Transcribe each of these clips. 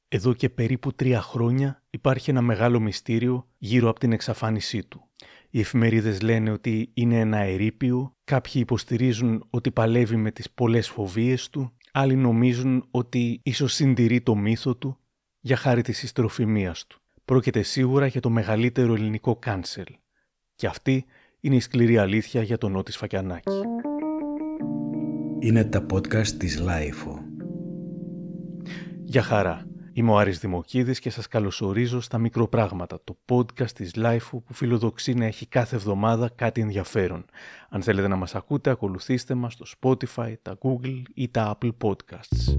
Εδώ και περίπου 3 χρόνια υπάρχει ένα μεγάλο μυστήριο γύρω από την εξαφάνισή του. Οι εφημερίδες λένε ότι είναι ένα ερείπιο, κάποιοι υποστηρίζουν ότι παλεύει με τις πολλές φοβίες του, άλλοι νομίζουν ότι ίσως συντηρεί το μύθο του για χάρη της ιστροφημίας του. Πρόκειται σίγουρα για το μεγαλύτερο ελληνικό κάνσελ. Και αυτή είναι η σκληρή αλήθεια για τον Νότι Σφακιανάκη. Είναι τα podcast της Λάιφο. Γεια χαρά. Είμαι ο Άρης Δημοκίδης και σας καλωσορίζω στα Μικροπράγματα, το podcast της Λάιφο που φιλοδοξεί να έχει κάθε εβδομάδα κάτι ενδιαφέρον. Αν θέλετε να μας ακούτε, ακολουθήστε μας στο Spotify, τα Google ή τα Apple Podcasts.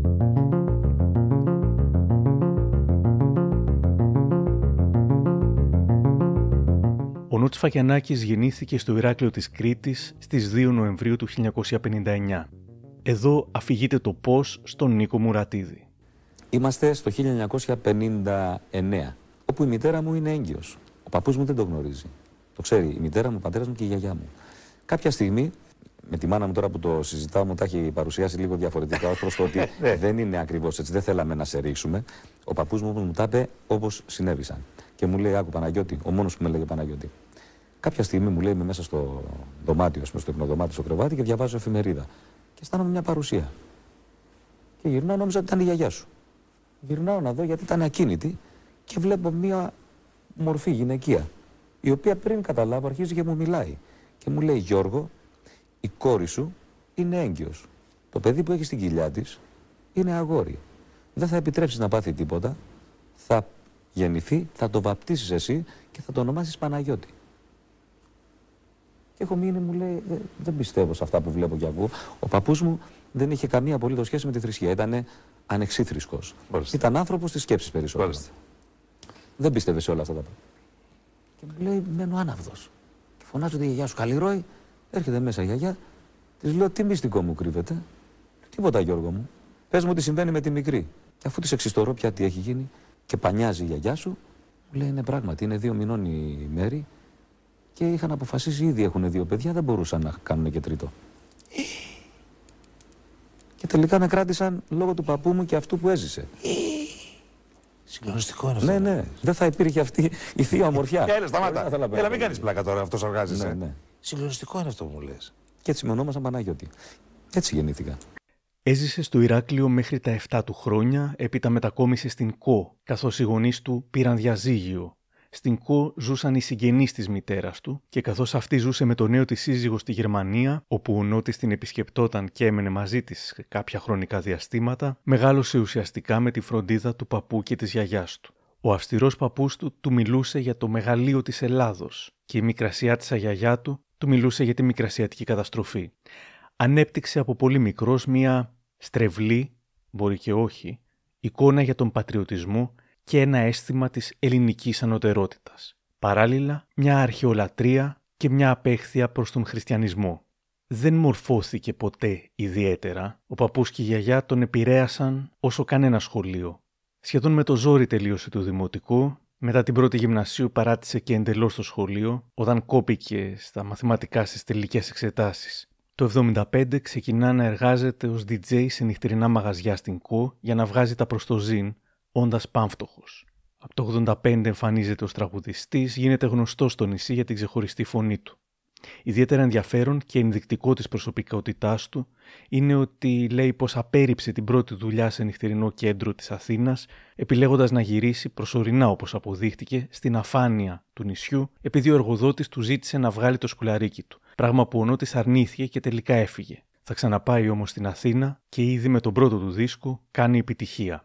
Ο Νότι Σφακιανάκης γεννήθηκε στο Ηράκλειο της Κρήτης στις 2 Νοεμβρίου του 1959. Εδώ αφηγείται το πώς στον Νίκο Μουρατίδη. Είμαστε στο 1959, όπου η μητέρα μου είναι έγκυος. Ο παππούς μου δεν το γνωρίζει. Το ξέρει η μητέρα μου, ο πατέρας μου και η γιαγιά μου. Κάποια στιγμή, με τη μάνα μου τώρα που το συζητάω, μου τα έχει παρουσιάσει λίγο διαφορετικά ως προς το ότι δεν είναι ακριβώς έτσι, δεν θέλαμε να σε ρίξουμε. Ο παππούς μου τα είπε όπως συνέβησαν. Και μου λέει, άκου Παναγιώτη, ο μόνος που με λέγε Παναγιώτη. Κάποια στιγμή μου λέει, είμαι μέσα στο δωμάτιο, στο υπνοδωμάτιο, στο κρεβάτι και διαβάζω εφημερίδα. Και αισθάνομαι μια παρουσία. Και γυρνάω, νόμιζα ότι ήταν η γιαγιά σου. Γυρνάω να δω γιατί ήταν ακίνητη και βλέπω μια μορφή γυναικεία, η οποία πριν καταλάβω αρχίζει και μου μιλάει. Και μου λέει, Γιώργο, η κόρη σου είναι έγκυος. Το παιδί που έχει στην κοιλιά της είναι αγόρι. Δεν θα επιτρέψεις να πάθει τίποτα. Θα γεννηθεί, θα το βαπτίσεις εσύ και θα το ονομάσεις Παναγιώτη. Και έχω μείνει, μου λέει, δεν πιστεύω σε αυτά που βλέπω και ακούω. Ο παππούς μου δεν είχε καμία απολύτως σχέση με τη θρησκεία. Ήταν ανεξίθρησκος. Ήταν άνθρωπος της σκέψης περισσότερο. Δεν πίστευε σε όλα αυτά τα πράγματα. Και μου λέει, μένω άναυδος. Και φωνάζω τη γιαγιά σου, Καλλιρόη, έρχεται μέσα η γιαγιά. Της λέω, τι μυστικό μου κρύβεται. Τίποτα, Γιώργο μου. Πες μου τι συμβαίνει με τη μικρή. Και αφού της εξιστορώ πια τι έχει γίνει και πανιάζει η γιαγιά σου, μου λέει, είναι πράγματι, είναι 2 μηνών η Μέρη. Και είχαν αποφασίσει, ήδη έχουν 2 παιδιά, δεν μπορούσαν να κάνουν και τρίτο. Και τελικά με κράτησαν λόγω του παππού μου και αυτού που έζησε. Συγκλονιστικό είναι αυτό. Ναι, ναι. Δεν θα υπήρχε αυτή η θεία ομορφιά. Έλα, σταμάτα. Έλα, μην κάνεις πλάκα τώρα, αυτός οργάζεσαι. Ναι. Συγκλονιστικό είναι αυτό που μου λες. Και έτσι με ονόμασαν Παναγιώτη. Έτσι γεννήθηκα. Έζησε στο Ηράκλειο μέχρι τα 7 του χρόνια, έπειτα μετακόμισε στην ΚΟ, καθώς οι γονείς του πήραν διαζύγιο. Στην ΚΟ ζούσαν οι συγγενείς της μητέρας του και καθώς αυτή ζούσε με το νέο της σύζυγο στη Γερμανία, όπου ο Νότης την επισκεπτόταν και έμενε μαζί της κάποια χρονικά διαστήματα, μεγάλωσε ουσιαστικά με τη φροντίδα του παππού και της γιαγιάς του. Ο αυστηρός παππούς του μιλούσε για το μεγαλείο της Ελλάδος και η μικρασιάτισσα γιαγιά του μιλούσε για τη μικρασιατική καταστροφή. Ανέπτυξε από πολύ μικρός μια στρεβλή, μπορεί και όχι, εικόνα για τον πατριωτισμό και ένα αίσθημα της ελληνικής ανωτερότητας. Παράλληλα, μια αρχαιολατρεία και μια απέχθεια προς τον χριστιανισμό. Δεν μορφώθηκε ποτέ ιδιαίτερα. Ο παππούς και η γιαγιά τον επηρέασαν όσο κανένα σχολείο. Σχεδόν με το ζόρι τελείωσε το δημοτικό. Μετά την πρώτη γυμνασίου παράτησε και εντελώς το σχολείο, όταν κόπηκε στα μαθηματικά στις τελικές εξετάσεις. Το 1975 ξεκινά να εργάζεται ως DJ σε νυχτερινά μαγαζιά στην ΚΟ για να βγάζει τα προστοζήν, όντας πάμφτωχος. Από το 1985 εμφανίζεται ως τραγουδιστής, γίνεται γνωστός στο νησί για την ξεχωριστή φωνή του. Ιδιαίτερα ενδιαφέρον και ενδεικτικό της προσωπικότητάς του είναι ότι λέει πως απέρριψε την πρώτη δουλειά σε νυχτερινό κέντρο της Αθήνας, επιλέγοντας να γυρίσει προσωρινά, όπως αποδείχτηκε, στην αφάνεια του νησιού, επειδή ο εργοδότης του ζήτησε να βγάλει το σκουλαρίκι του, πράγμα που ο Νότης αρνήθηκε και τελικά έφυγε. Θα ξαναπάει όμως στην Αθήνα και ήδη με τον πρώτο του δίσκο κάνει επιτυχία.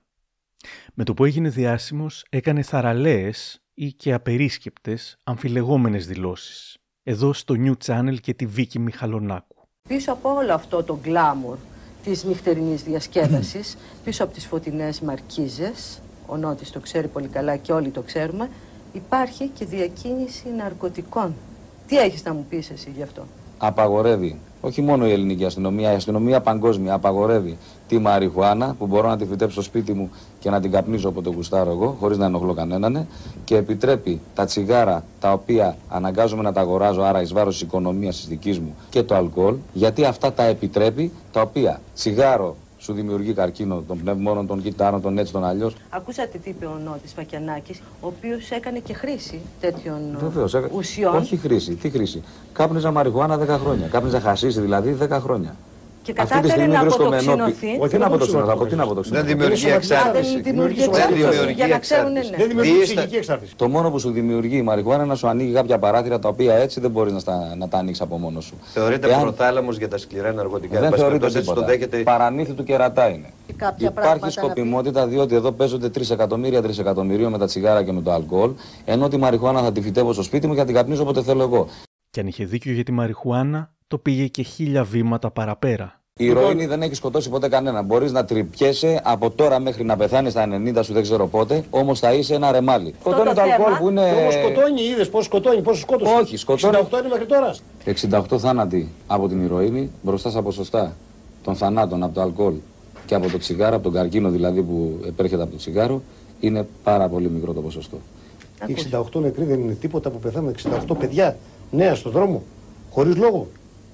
Με το που έγινε διάσημος, έκανε θαραλέες ή και απερίσκεπτες αμφιλεγόμενες δηλώσεις. Εδώ στο New Channel και τη Βίκη Μιχαλονάκου. Πίσω από όλο αυτό το γκλάμουρ της νυχτερινής διασκέδασης, πίσω από τις φωτεινές μαρκίζες, ο Νότης το ξέρει πολύ καλά και όλοι το ξέρουμε, υπάρχει και διακίνηση ναρκωτικών. Τι έχεις να μου πεις εσύ γι' αυτό? Απαγορεύει, όχι μόνο η ελληνική αστυνομία, η αστυνομία παγκόσμια απαγορεύει τη μαριχουάνα που μπορώ να τη φυτέψω στο σπίτι μου και να την καπνίζω όποτε γουστάρω εγώ, χωρίς να ενοχλώ κανέναν, και επιτρέπει τα τσιγάρα τα οποία αναγκάζομαι να τα αγοράζω, άρα εις βάρος της οικονομίας της δικής μου, και το αλκοόλ, γιατί αυτά τα επιτρέπει, τα οποία τσιγάρο σου δημιουργεί καρκίνο των πνευμόνων, των κυτάρων, των έτσι, των αλλιώς. Ακούσατε τι είπε ο Νότης Φακιανάκης, ο οποίος έκανε και χρήση τέτοιων ουσιών. Όχι χρήση. Τι χρήση? Κάπνιζα μαριχουάνα 10 χρόνια. Κάπνιζα χασίσι δηλαδή 10 χρόνια. Και κατάφερε να αποτοξινωθεί. Όχι να αποτοξινωθεί. Δεν δημιουργεί εξάρτηση. Δεν δημιουργεί εξάρτηση. Για να ξέρουν, ναι. Δεν δημιουργεί ψυχική εξάρτηση. Το μόνο που σου δημιουργεί η μαριχουάνα είναι να σου ανοίγει κάποια παράθυρα τα οποία έτσι δεν μπορείς να τα ανοίξει από μόνος σου. Θεωρείται προθάλαμος για τα σκληρά ναρκωτικά. Δεν θεωρείται τίποτα. Παραμύθι του κερατά είναι. Υπάρχει σκοπιμότητα διότι εδώ παίζονται 3 εκατομμύρια με τα τσιγάρα και με το αλκοόλ, ενώ τη μαριχουάνα θα τη φυτεύω στο σπίτι μου και θα την καπνίζω όποτε θέλω εγώ. Και αν είχε δίκιο για τη μαριχουάνα, το πήγε και 1000 βήματα παραπέρα. Η ηρωίνη δεν έχει σκοτώσει ποτέ κανένα. Μπορείς να τρυπιέσαι από τώρα μέχρι να πεθάνεις στα 90 σου, δεν ξέρω πότε, όμως θα είσαι ένα ρεμάλι. Σκοτώνει το αλκοόλ που είναι. Όμως σκοτώνει, είδες πώς σκοτώνει, πόσο σκότωσε. Όχι, σκοτώνει. 68 είναι μέχρι τώρα. 68 θάνατοι από την ηρωίνη μπροστά στα ποσοστά των θανάτων από το αλκοόλ και από το τσιγάρο, από τον καρκίνο δηλαδή που επέρχεται από το τσιγάρο, είναι πάρα πολύ μικρό το ποσοστό. Οι 68 νεκροί δεν είναι τίποτα που πεθάνουν. 68 παιδιά νέα στον δρόμο, χωρίς λόγο.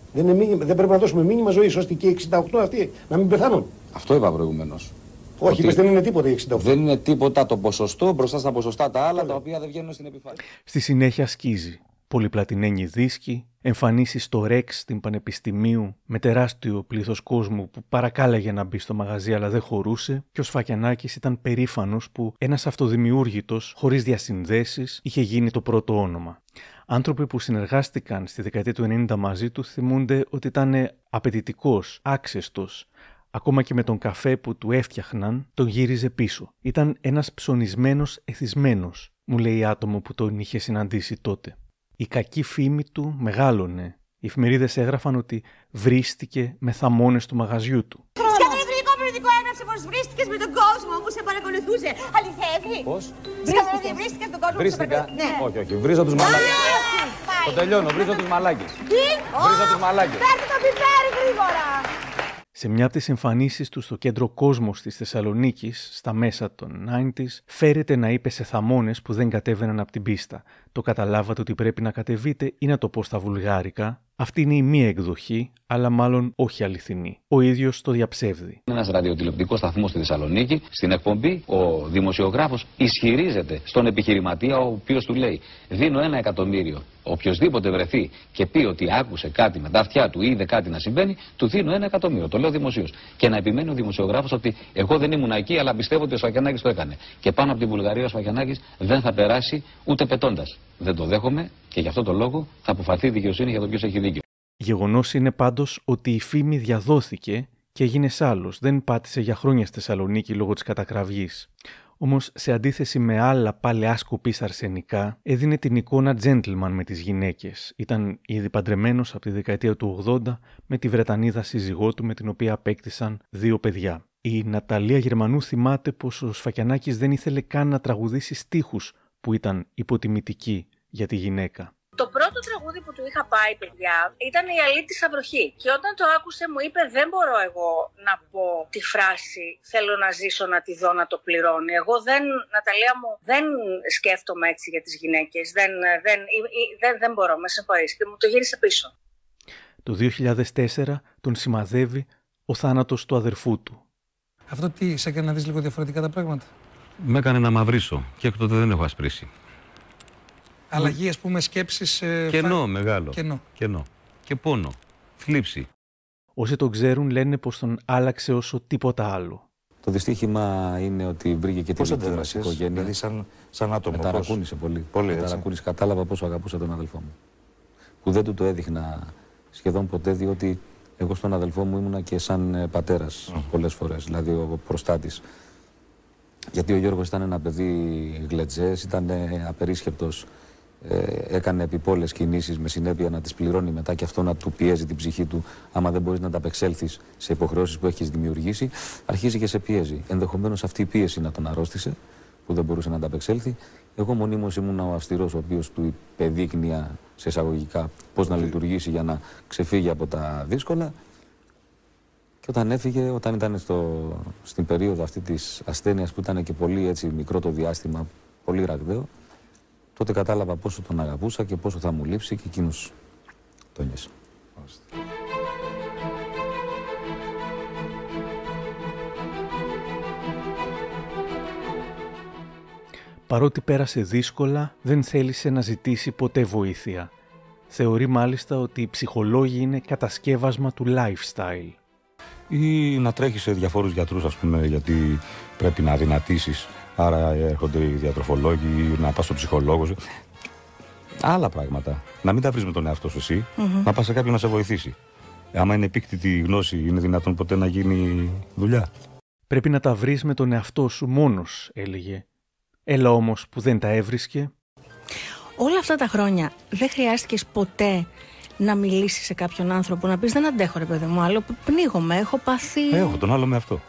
Δεν πρέπει να δώσουμε μήνυμα ζωής ώστε και οι 68 αυτοί να μην πεθάνουν. Αυτό είπα προηγουμένως. Όχι, είπες δεν είναι τίποτα οι 68. Δεν είναι τίποτα το ποσοστό μπροστά στα ποσοστά τα άλλα τα οποία δεν βγαίνουν στην επιφάνεια. Στη συνέχεια σκίζει. Πολυπλατινένοι δίσκοι, εμφανίσεις στο Ρεξ στην Πανεπιστημίου με τεράστιο πλήθος κόσμου που παρακάλεγε να μπει στο μαγαζί αλλά δεν χωρούσε, και ο Σφακιανάκης ήταν περήφανος που ένας αυτοδημιούργητος, χωρίς διασυνδέσεις, είχε γίνει το πρώτο όνομα. Άνθρωποι που συνεργάστηκαν στη δεκαετία του 90 μαζί του θυμούνται ότι ήταν απαιτητικός, άξεστος. Ακόμα και με τον καφέ που του έφτιαχναν, τον γύριζε πίσω. Ήταν ένας ψωνισμένος εθισμένος, μου λέει άτομο που τον είχε συναντήσει τότε. Η κακή φήμη του μεγάλωνε. Οι εφημερίδες έγραφαν ότι βρίστηκε με θαμώνες του μαγαζιού του. Σκανδιναβικό περιοδικό έγραψε πως βρίστηκες με τον κόσμο που σε παρακολουθούσε. Αληθεύει? Πώς? Βρίστηκες με τον κόσμο που σε παρακολουθούσε. Ναι. Όχι, όχι. Βρίζω τους μαλάκες. Το τελειώνω. Βρίζω τους μαλάκες. Τι? Βρίζω τους μαλάκες. Φέρτε το πιπέρι γρήγορα. Σε μια από τις εμφανίσεις του στο κέντρο Κόσμος της Θεσσαλονίκης, στα μέσα των 90s, φέρεται να είπε σε θαμώνες που δεν κατέβαιναν από την πίστα. Το καταλάβατε ότι πρέπει να κατεβείτε ή να το πω στα βουλγάρικα. Αυτή είναι η μία εκδοχή, αλλά μάλλον όχι αληθινή. Ο ίδιος το διαψεύδει. Ένας ραδιοτηλεοπτικός σταθμός στη Θεσσαλονίκη, στην εκπομπή, ο δημοσιογράφος ισχυρίζεται στον επιχειρηματία, ο οποίος του λέει: δίνω 1 εκατομμύριο. Οποιοςδήποτε βρεθεί και πει ότι άκουσε κάτι με τα αυτιά του ή είδε κάτι να συμβαίνει, του δίνω 1 εκατομμύριο. Το λέω δημοσίως. Και να επιμένει ο δημοσιογράφος ότι εγώ δεν ήμουν εκεί, αλλά πιστεύω ότι ο Σφακιανάκης το έκανε. Και πάνω από την Βουλγαρία ο Σφακιανάκης δεν θα περάσει ούτε πετώντας. Δεν το δέχομαι και γι' αυτό το λόγο θα αποφαθεί η δικαιοσύνη για το ποιος έχει δίκιο. Γεγονός είναι πάντως ότι η φήμη διαδόθηκε και έγινε άλλος. Δεν πάτησε για χρόνια στη Θεσσαλονίκη λόγω της κατακραυγής. Όμως, σε αντίθεση με άλλα πάλι άσκοπης αρσενικά, έδινε την εικόνα gentleman με τις γυναίκες. Ήταν ήδη παντρεμένος από τη δεκαετία του 80 με τη Βρετανίδα σύζυγό του, με την οποία απέκτησαν 2 παιδιά. Η Ναταλία Γερμανού θυμάται πως ο Σφακιανάκης δεν ήθελε καν να τραγουδήσει στίχους που ήταν υποτιμητικοί για τη γυναίκα. Το πρώτο τραγούδι που του είχα πάει, παιδιά, ήταν η Αλήτη στα βροχή. Και όταν το άκουσε μου είπε: δεν μπορώ εγώ να πω τη φράση «θέλω να ζήσω, να τη δω, να το πληρώνει». Εγώ δεν, Ναταλία μου, δεν σκέφτομαι έτσι για τις γυναίκες. Δεν μπορώ, με συγχωρείς. Και μου το γύρισε πίσω. Το 2004 τον σημαδεύει ο θάνατος του αδερφού του. Αυτό τι σε έκανε να δεις λίγο διαφορετικά τα πράγματα? Με έκανε να μαυρίσω και εκ τότε δεν έχω ασπρίσει. Αλλαγή, ας πούμε, σκέψεις... Κενό μεγάλο. Κενό. Και πόνο. Θλίψη. Όσοι τον ξέρουν λένε πως τον άλλαξε όσο τίποτα άλλο. Το δυστύχημα είναι ότι βρήκε και τη δική μας οικογένεια. Δηλαδή σαν άτομο. Με ταρακούνησε πολύ. Ταρακούνησε. Κατάλαβα πόσο αγαπούσα τον αδελφό μου. Που δεν του το έδειχνα σχεδόν ποτέ, διότι εγώ στον αδελφό μου ήμουνα και σαν πατέρας πολλές φορές. Δηλαδή ο προστάτης. Γιατί ο Γιώργος ήταν ένα παιδί γλετζές, ήταν απερίσχεπτος. Έκανε επιπόλες κινήσεις με συνέπεια να τις πληρώνει μετά και αυτό να του πιέζει την ψυχή του. Άμα δεν μπορείς να ανταπεξέλθεις σε υποχρεώσεις που έχεις δημιουργήσει, αρχίζει και σε πιέζει. Ενδεχομένως αυτή η πίεση να τον αρρώστησε, που δεν μπορούσε να ανταπεξέλθει. Εγώ μονίμως ήμουν ο αυστηρός, ο οποίος του υπεδείκνυα σε εισαγωγικά πώς να λειτουργήσει για να ξεφύγει από τα δύσκολα. Και όταν έφυγε, όταν ήταν στην περίοδο αυτή της ασθένειας που ήταν και πολύ έτσι μικρό το διάστημα, πολύ ραγδαίο, τότε κατάλαβα πόσο τον αγαπούσα και πόσο θα μου λείψει και εκείνος το νιώσε. Παρότι πέρασε δύσκολα, δεν θέλησε να ζητήσει ποτέ βοήθεια. Θεωρεί μάλιστα ότι οι ψυχολόγοι είναι κατασκεύασμα του lifestyle. Ή να τρέχεις σε διαφόρους γιατρούς, ας πούμε, γιατί πρέπει να αδυνατήσεις. Άρα έρχονται οι διατροφολόγοι, να πας στο ψυχολόγο. Άλλα πράγματα. Να μην τα βρεις με τον εαυτό σου εσύ, να πας σε κάποιον να σε βοηθήσει. Άμα είναι επίκτητη γνώση, είναι δυνατόν ποτέ να γίνει δουλειά? Πρέπει να τα βρεις με τον εαυτό σου μόνος, έλεγε. Έλα όμως που δεν τα έβρισκε. Όλα αυτά τα χρόνια δεν χρειάστηκες ποτέ να μιλήσεις σε κάποιον άνθρωπο, να πεις δεν αντέχω ρε παιδί μου άλλο, πνίγομαι, έχω πάθει... Έχω τον άλλο με αυτό.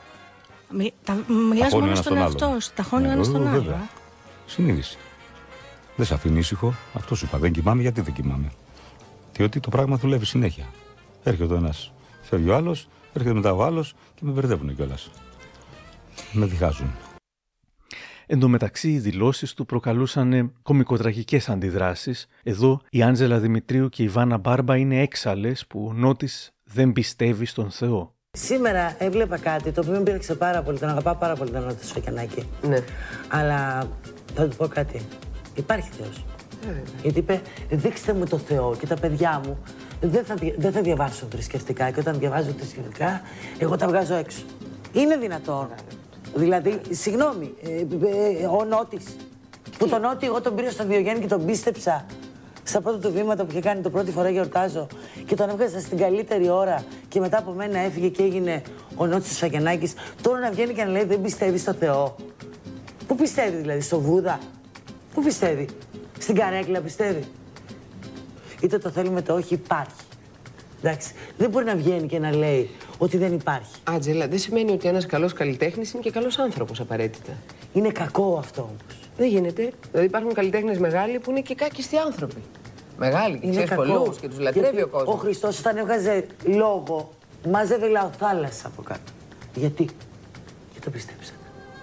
Μιλάς μόνο στον εαυτό σου, τα χώνει ο ένας στον άλλο. Συνείδηση. Δεν σε αφήνει ήσυχο, αυτό σου είπα, δεν κοιμάμαι, γιατί δεν κοιμάμαι? Διότι το πράγμα δουλεύει συνέχεια. Έρχεται ο ένας, φεύγει ο άλλος, έρχεται μετά ο άλλος και με μπερδεύουν κιόλας. Με διχάζουν. Εν τω μεταξύ, οι δηλώσεις του προκαλούσαν κωμικοτραγικές αντιδράσεις. Εδώ η Άντζελα Δημητρίου και η Βάνα Μπάρμπα είναι έξαλλες που ο Νότης δεν πιστεύει στον Θεό. Σήμερα έβλεπα κάτι το οποίο με πήραξε πάρα πολύ. Τον αγαπάω πάρα πολύ τον Νότι Σφακιανάκη. Ναι. Αλλά θα του πω κάτι. Υπάρχει Θεός. Γιατί είπε, δείξτε μου το Θεό και τα παιδιά μου δεν θα διαβάσουν θρησκευτικά. Και όταν διαβάζουν θρησκευτικά, εγώ τα βγάζω έξω. Είναι δυνατόν? Δηλαδή, συγγνώμη, ο Νότης, που τον Νότι εγώ τον πήρα στο Διογέννη και τον πίστεψα στα πρώτα του βήματα που είχε κάνει το πρώτη φορά γιορτάζω και τον έβγαζα στην καλύτερη ώρα και μετά από μένα έφυγε και έγινε ο Νότης Σφακιανάκης. Τώρα να βγαίνει και να λέει δεν πιστεύει στο Θεό. Πού πιστεύει δηλαδή, στο Βούδα? Πού πιστεύει? Στην καρέκλα πιστεύει? Είτε το θέλουμε το όχι, υπάρχει. Εντάξει, δεν μπορεί να βγαίνει και να λέει ότι δεν υπάρχει. Άντζελα, δεν σημαίνει ότι ένας καλός καλλιτέχνης είναι και καλός άνθρωπος απαραίτητα. Είναι κακό αυτό όμως. Δεν γίνεται. Δηλαδή υπάρχουν καλλιτέχνες μεγάλοι που είναι και κάκιστοι άνθρωποι. Μεγάλοι, και ξέρεις πολλούς και τους λατρεύει ο κόσμος. Ο Χριστός όταν έβγαζε λόγο, μάζευε λαοθάλασσα από κάτω. Γιατί? Και το πιστέψανε.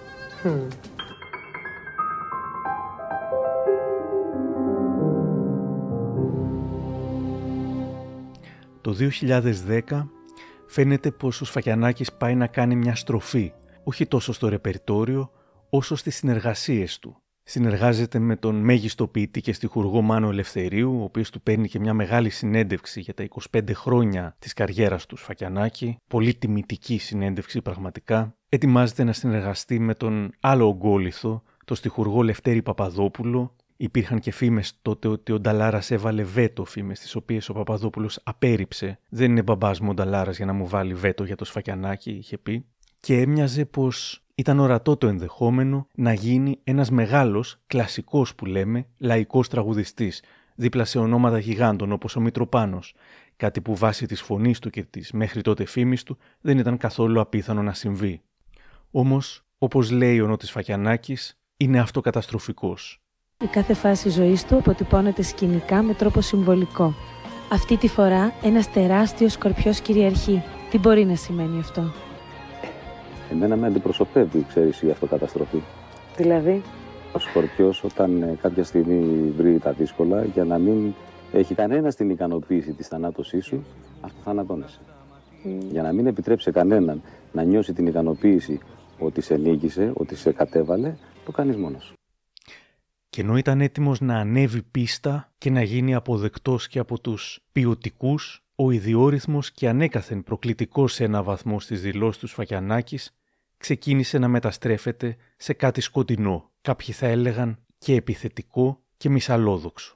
Το 2010 φαίνεται πως ο Σφακιανάκης πάει να κάνει μια στροφή, όχι τόσο στο ρεπερτόριο, όσο στις συνεργασίες του. Συνεργάζεται με τον μέγιστο ποιητή και στιχουργό Μάνο Ελευθερίου, ο οποίος του παίρνει και μια μεγάλη συνέντευξη για τα 25 χρόνια της καριέρας του Σφακιανάκη. Πολύ τιμητική συνέντευξη πραγματικά. Ετοιμάζεται να συνεργαστεί με τον άλλο ογκόλιθο, τον στιχουργό Λευτέρη Παπαδόπουλο. Υπήρχαν και φήμες τότε ότι ο Νταλάρας έβαλε βέτο, φήμες τις οποίες ο Παπαδόπουλος απέρριψε. Δεν είναι μπαμπάς μου ο Νταλάρας για να μου βάλει βέτο για το Σφακιανάκη, είχε πει. Και έμοιαζε πως ήταν ορατό το ενδεχόμενο να γίνει ένας μεγάλος, κλασικός που λέμε, λαϊκός τραγουδιστής, δίπλα σε ονόματα γιγάντων όπως ο Μητροπάνος. Κάτι που βάσει της φωνής του και της μέχρι τότε φήμης του δεν ήταν καθόλου απίθανο να συμβεί. Όμως, όπως λέει ο Νότης Σφακιανάκης, είναι αυτοκαταστροφικός. Η κάθε φάση ζωής του αποτυπώνεται σκηνικά με τρόπο συμβολικό. Αυτή τη φορά ένας τεράστιος σκορπιός κυριαρχεί. Τι μπορεί να σημαίνει αυτό? Εμένα με αντιπροσωπεύει, ξέρεις, η αυτοκαταστροφή. Δηλαδή? Ο Σκορπιός όταν κάποια στιγμή βρει τα δύσκολα, για να μην έχει κανένα την ικανοποίηση της θανάτωσής σου, αυτοθανατώνεσαι. Για να μην επιτρέψει κανέναν να νιώσει την ικανοποίηση ότι σε νίκησε, ότι σε κατέβαλε, το κάνεις μόνος. Και ενώ ήταν έτοιμος να ανέβει πίστα και να γίνει αποδεκτός και από τους ποιοτικούς, ο ιδιόρυθμος και ανέκαθεν προκλητικός σε ένα βαθμό στις δηλώσεις του Σφακιανάκης ξεκίνησε να μεταστρέφεται σε κάτι σκοτεινό, κάποιοι θα έλεγαν και επιθετικό και μυσαλόδοξο.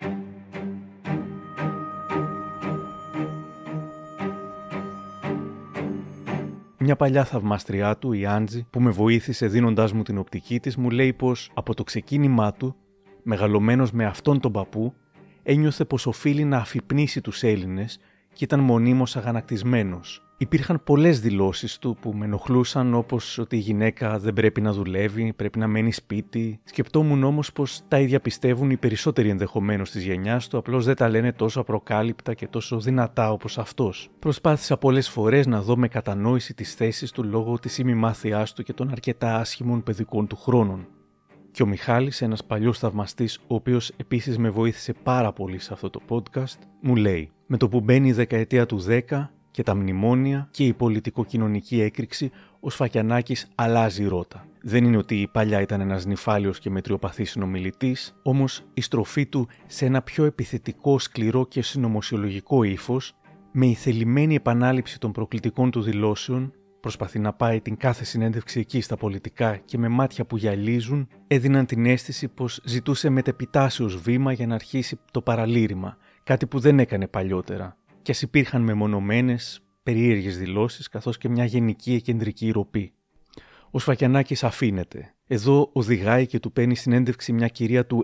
Μια παλιά θαυμάστριά του, η Άντζη, που με βοήθησε δίνοντάς μου την οπτική της, μου λέει πως από το ξεκίνημά του, μεγαλωμένος με αυτόν τον παππού, ένιωθε πως οφείλει να αφυπνίσει τους Έλληνες και ήταν μονίμως αγανακτισμένος. Υπήρχαν πολλές δηλώσεις του που με ενοχλούσαν, όπως ότι η γυναίκα δεν πρέπει να δουλεύει, πρέπει να μένει σπίτι. Σκεπτόμουν όμως πως τα ίδια πιστεύουν οι περισσότεροι ενδεχομένως της γενιάς του, απλώς δεν τα λένε τόσο απροκάλυπτα και τόσο δυνατά όπως αυτός. Προσπάθησα πολλές φορές να δω με κατανόηση τις θέσεις του λόγω της ημιμάθειάς του και των αρκετά άσχημων παιδικών του χρόνων. Και ο Μιχάλης, ένας παλιός θαυμαστής, ο οποίος επίσης με βοήθησε πάρα πολύ σε αυτό το podcast, μου λέει: με το που μπαίνει η δεκαετία του 10, και τα μνημόνια και η πολιτικοκοινωνική έκρηξη, ο Σφακιανάκης αλλάζει ρότα. Δεν είναι ότι η παλιά ήταν ένας νηφάλιος και μετριοπαθής συνομιλητής, όμως η στροφή του σε ένα πιο επιθετικό, σκληρό και συνωμοσιολογικό ύφος, με η θελημένη επανάληψη των προκλητικών του δηλώσεων, προσπαθεί να πάει την κάθε συνέντευξη εκεί στα πολιτικά και με μάτια που γυαλίζουν, έδιναν την αίσθηση πως ζητούσε μετεπιτάσεως βήμα για να αρχίσει το παραλήρημα, κάτι που δεν έκανε παλιότερα. Κι ας υπήρχαν μεμονωμένες, περίεργες δηλώσεις, καθώς και μια γενική κεντρική ροπή. Ο Σφακιανάκης αφήνεται. Εδώ οδηγάει και του παίρνει συνέντευξη μια κυρία του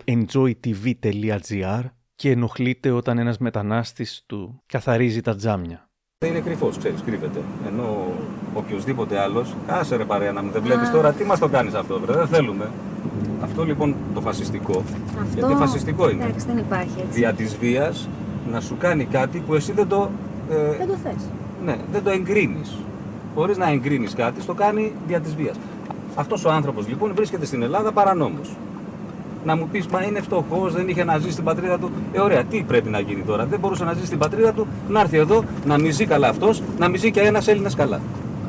enjoytv.gr και ενοχλείται όταν ένας μετανάστης του καθαρίζει τα τζάμια. Είναι κρυφός, ξέρεις, κρύβεται. Ενώ οποιοδήποτε άλλος, άσε ρε παρέα να μην δεν βλέπεις τώρα, τι μας το κάνεις αυτό, βρε, δεν θέλουμε. Αυτό λοιπόν το φασιστικό, γιατί φασιστικό είναι. Εντάξει, δεν υπάρχει έτσι. Δια της βίας να σου κάνει κάτι που εσύ δεν το... δεν το θες. Ναι, δεν το εγκρίνεις. Χωρίς να εγκρίνεις κάτι, το κάνει δια της βίας. Αυτός ο άνθρωπος λοιπόν βρίσκεται στην Ελλάδα παρανόμως. Να μου πεις, μα είναι φτωχός, δεν είχε να ζήσει στην πατρίδα του. Ωραία, τι πρέπει να γίνει τώρα? Δεν μπορούσε να ζήσει στην πατρίδα του, να έρθει εδώ, να μη ζει καλά αυτός, να μη ζει και ένας Έλληνας καλά.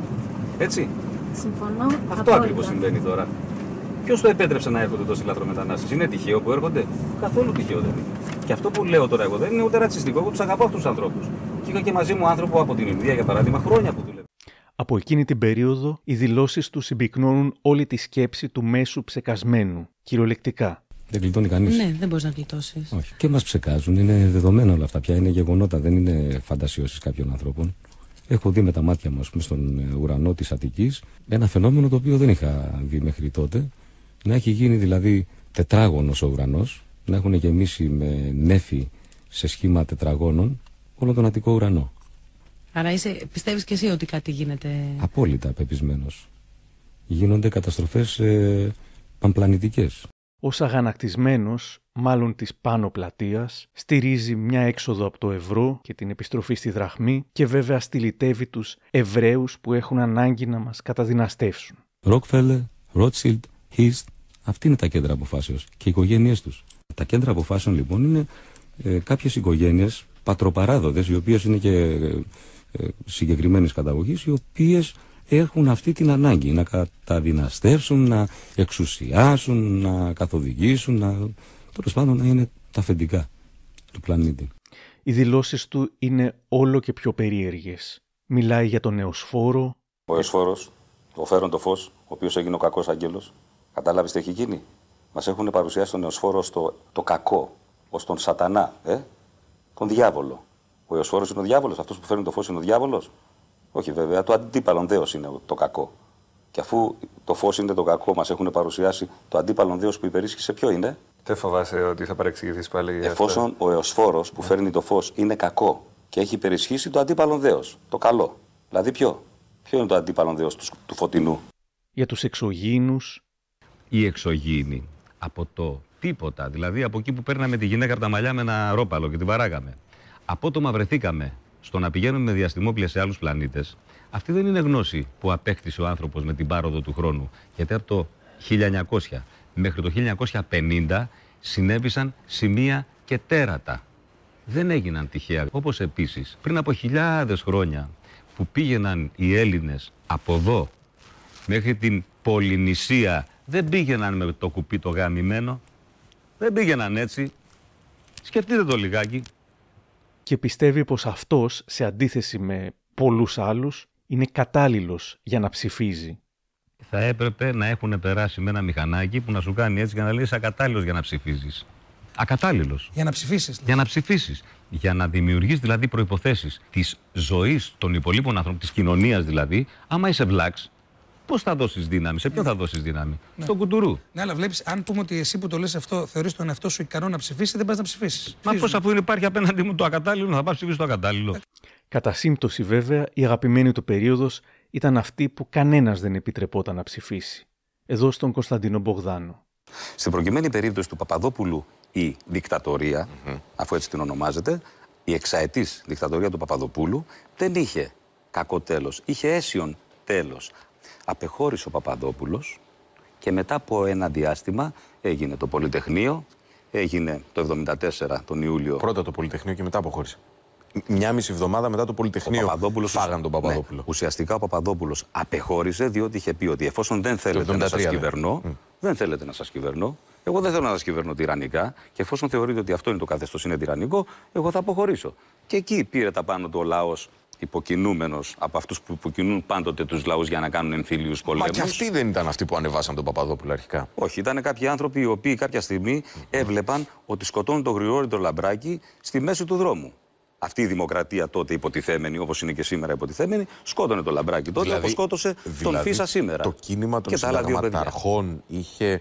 Έτσι. Συμφωνώ. Αυτό ακριβώς συμβαίνει τώρα. Ποιος το επέτρεψε να έρχονται τόσοι λαθρομετανάστες? Είναι τυχαίο που έρχονται? Καθόλου τυχαίο δεν είναι. Και αυτό που λέω τώρα εγώ δεν είναι ούτε ρατσιστικό, εγώ τους αγαπώ αυτούς τους ανθρώπους. Και είχα και μαζί μου άνθρωπο από την Ινδία, για παράδειγμα, χρόνια που δουλεύει. Από εκείνη την περίοδο, οι δηλώσεις του συμπυκνώνουν όλη τη σκέψη του μέσου ψεκασμένου, κυριολεκτικά. Δεν γλιτώνει κανείς. Ναι, δεν μπορείς να γλιτώσεις. Όχι. Και μας ψεκάζουν, είναι δεδομένα όλα αυτά πια, είναι γεγονότα, δεν είναι φαντασιώσεις κάποιων ανθρώπων. Έχω δει με τα μάτια μου, ας πούμε, στον ουρανό της Αττικής, ένα φαινόμενο το οποίο δεν είχα δει μέχρι τότε. Να έχει γίνει δηλαδή τετράγωνος ο ουρανός, να έχουν γεμίσει με νέφη σε σχήμα τετραγώνων όλο τον Αττικό ουρανό. Άρα πιστεύεις και εσύ ότι κάτι γίνεται? Απόλυτα πεπισμένος. Γίνονται καταστροφές πανπλανητικές. Ως αγανακτισμένος, μάλλον της πάνω πλατείας, στηρίζει μια έξοδο από το ευρώ και την επιστροφή στη δραχμή και βέβαια στυλιτεύει τους Εβραίους που έχουν ανάγκη να μας καταδυναστεύσουν. Ροκφέλερ, Ρότσιλντ, Χίστ, αυτοί είναι τα κέντρα αποφάσεως και οι οικογένειές τους. Τα κέντρα αποφάσεων λοιπόν είναι κάποιες οικογένειες πατροπαράδοτες, οι οποίες είναι και συγκεκριμένης καταγωγής, οι οποίες έχουν αυτή την ανάγκη να καταδυναστεύσουν, να εξουσιάσουν, να καθοδηγήσουν, τέλος πάντων να είναι τα αφεντικά του πλανήτη. Οι δηλώσεις του είναι όλο και πιο περίεργες. Μιλάει για τον Εωσφόρο. Ο Εωσφόρος, ο φέρον το φως, ο οποίος έγινε ο κακός άγγελος. Κατάλαβες τι έχει γίνει? Μας έχουν παρουσιάσει τον Εωσφόρο το κακό, ως τον σατανά, τον διάβολο. Ο Εωσφόρος είναι ο διάβολος, αυτός που φέρνει το φως είναι ο διάβολος? Όχι βέβαια, το αντίπαλον δέος είναι το κακό. Και αφού το φως είναι το κακό, μας έχουν παρουσιάσει το αντίπαλον δέος που υπερίσχυσε, ποιο είναι? Δεν φοβάσαι ότι θα παρεξηγηθείς πάλι για Εφόσον ο Εωσφόρος που φέρνει το φως είναι κακό και έχει υπερισχύσει το αντίπαλον δέος, το καλό. Δηλαδή ποιο είναι το αντίπαλον δέος του φωτεινού? Για τους εξωγήινους. Οι εξωγήινοι από το τίποτα, δηλαδή από εκεί που παίρναμε τη γυναίκα από τα μαλλιά με ένα ρόπαλο και την παράγαμε, απότομα βρεθήκαμε στο να πηγαίνουμε με διαστημόπλια σε άλλους πλανήτες. Αυτή δεν είναι γνώση που απέκτησε ο άνθρωπος με την πάροδο του χρόνου. Γιατί από το 1900 μέχρι το 1950 συνέβησαν σημεία και τέρατα. Δεν έγιναν τυχαία. Όπως επίσης πριν από χιλιάδες χρόνια που πήγαιναν οι Έλληνες από εδώ μέχρι την Πολυνησία, δεν πήγαιναν με το κουπί το γαμημένο. Δεν πήγαιναν έτσι. Σκεφτείτε το λιγάκι. Και πιστεύει πως αυτός, σε αντίθεση με πολλούς άλλους, είναι κατάλληλος για να ψηφίζει. Θα έπρεπε να έχουν περάσει με ένα μηχανάκι που να σου κάνει έτσι για να λες ακατάλληλος για να ψηφίζεις. Ακατάλληλος. Για να ψηφίσεις. Για να ψηφίσεις. Για να δημιουργείς δηλαδή προϋποθέσεις της ζωής των υπολείπων ανθρώπων, της κοινωνίας δηλαδή, άμα είσαι βλάξ, πώς θα δώσεις δύναμη, σε ποιον θα δώσεις δύναμη? Ναι. Στον κουντουρού. Ναι, αλλά βλέπεις, αν πούμε ότι εσύ που το λες αυτό θεωρείς τον εαυτό σου ικανό να ψηφίσει, δεν πας να ψηφίσεις. Μα πώς αφού υπάρχει απέναντί μου το ακατάλληλο, θα πάω ψηφίσει το ακατάλληλο? Κατά σύμπτωση βέβαια, η αγαπημένη του περίοδος ήταν αυτή που κανένας δεν επιτρεπόταν να ψηφίσει. Εδώ στον Κωνσταντίνο Μπογδάνο. Στην προκειμένη περίπτωση του Παπαδόπουλου η δικτατορία, αφού έτσι την ονομάζεται, η εξαετής δικτατορία του Παπαδοπούλου δεν είχε κακό τέλος, είχε αίσιον τέλος. Απεχώρησε ο Παπαδόπουλος και μετά από ένα διάστημα έγινε το Πολυτεχνείο, έγινε το 1974 τον Ιούλιο. Πρώτα το Πολυτεχνείο και μετά αποχώρησε. Μια μισή εβδομάδα μετά το Πολυτεχνείο φάγαν τον Παπαδόπουλο. Ναι, ουσιαστικά ο Παπαδόπουλος απεχώρησε διότι είχε πει ότι εφόσον δεν θέλετε να σας κυβερνώ, δεν θέλετε να σας κυβερνώ, εγώ δεν θέλω να σας κυβερνώ τυραννικά και εφόσον θεωρείτε ότι αυτό είναι το καθεστώς, είναι τυραννικό, εγώ θα αποχωρήσω. Και εκεί πήρε τα πάνω του ο λαός, υποκινούμενος από αυτούς που υποκινούν πάντοτε τους λαούς για να κάνουν εμφύλιους πολέμους. Μα και αυτοί δεν ήταν αυτοί που ανεβάσαν τον Παπαδόπουλο αρχικά. Όχι, ήταν κάποιοι άνθρωποι οι οποίοι κάποια στιγμή έβλεπαν ότι σκοτώνουν τον Γρηγόρη τον Λαμπράκη στη μέση του δρόμου. Αυτή η δημοκρατία τότε υποτιθέμενη, όπως είναι και σήμερα υποτιθέμενη, σκότωνε τον Λαμπράκη τότε, όπως σκότωσε τον Φίσα σήμερα. Το κίνημα των συνταγματαρχών είχε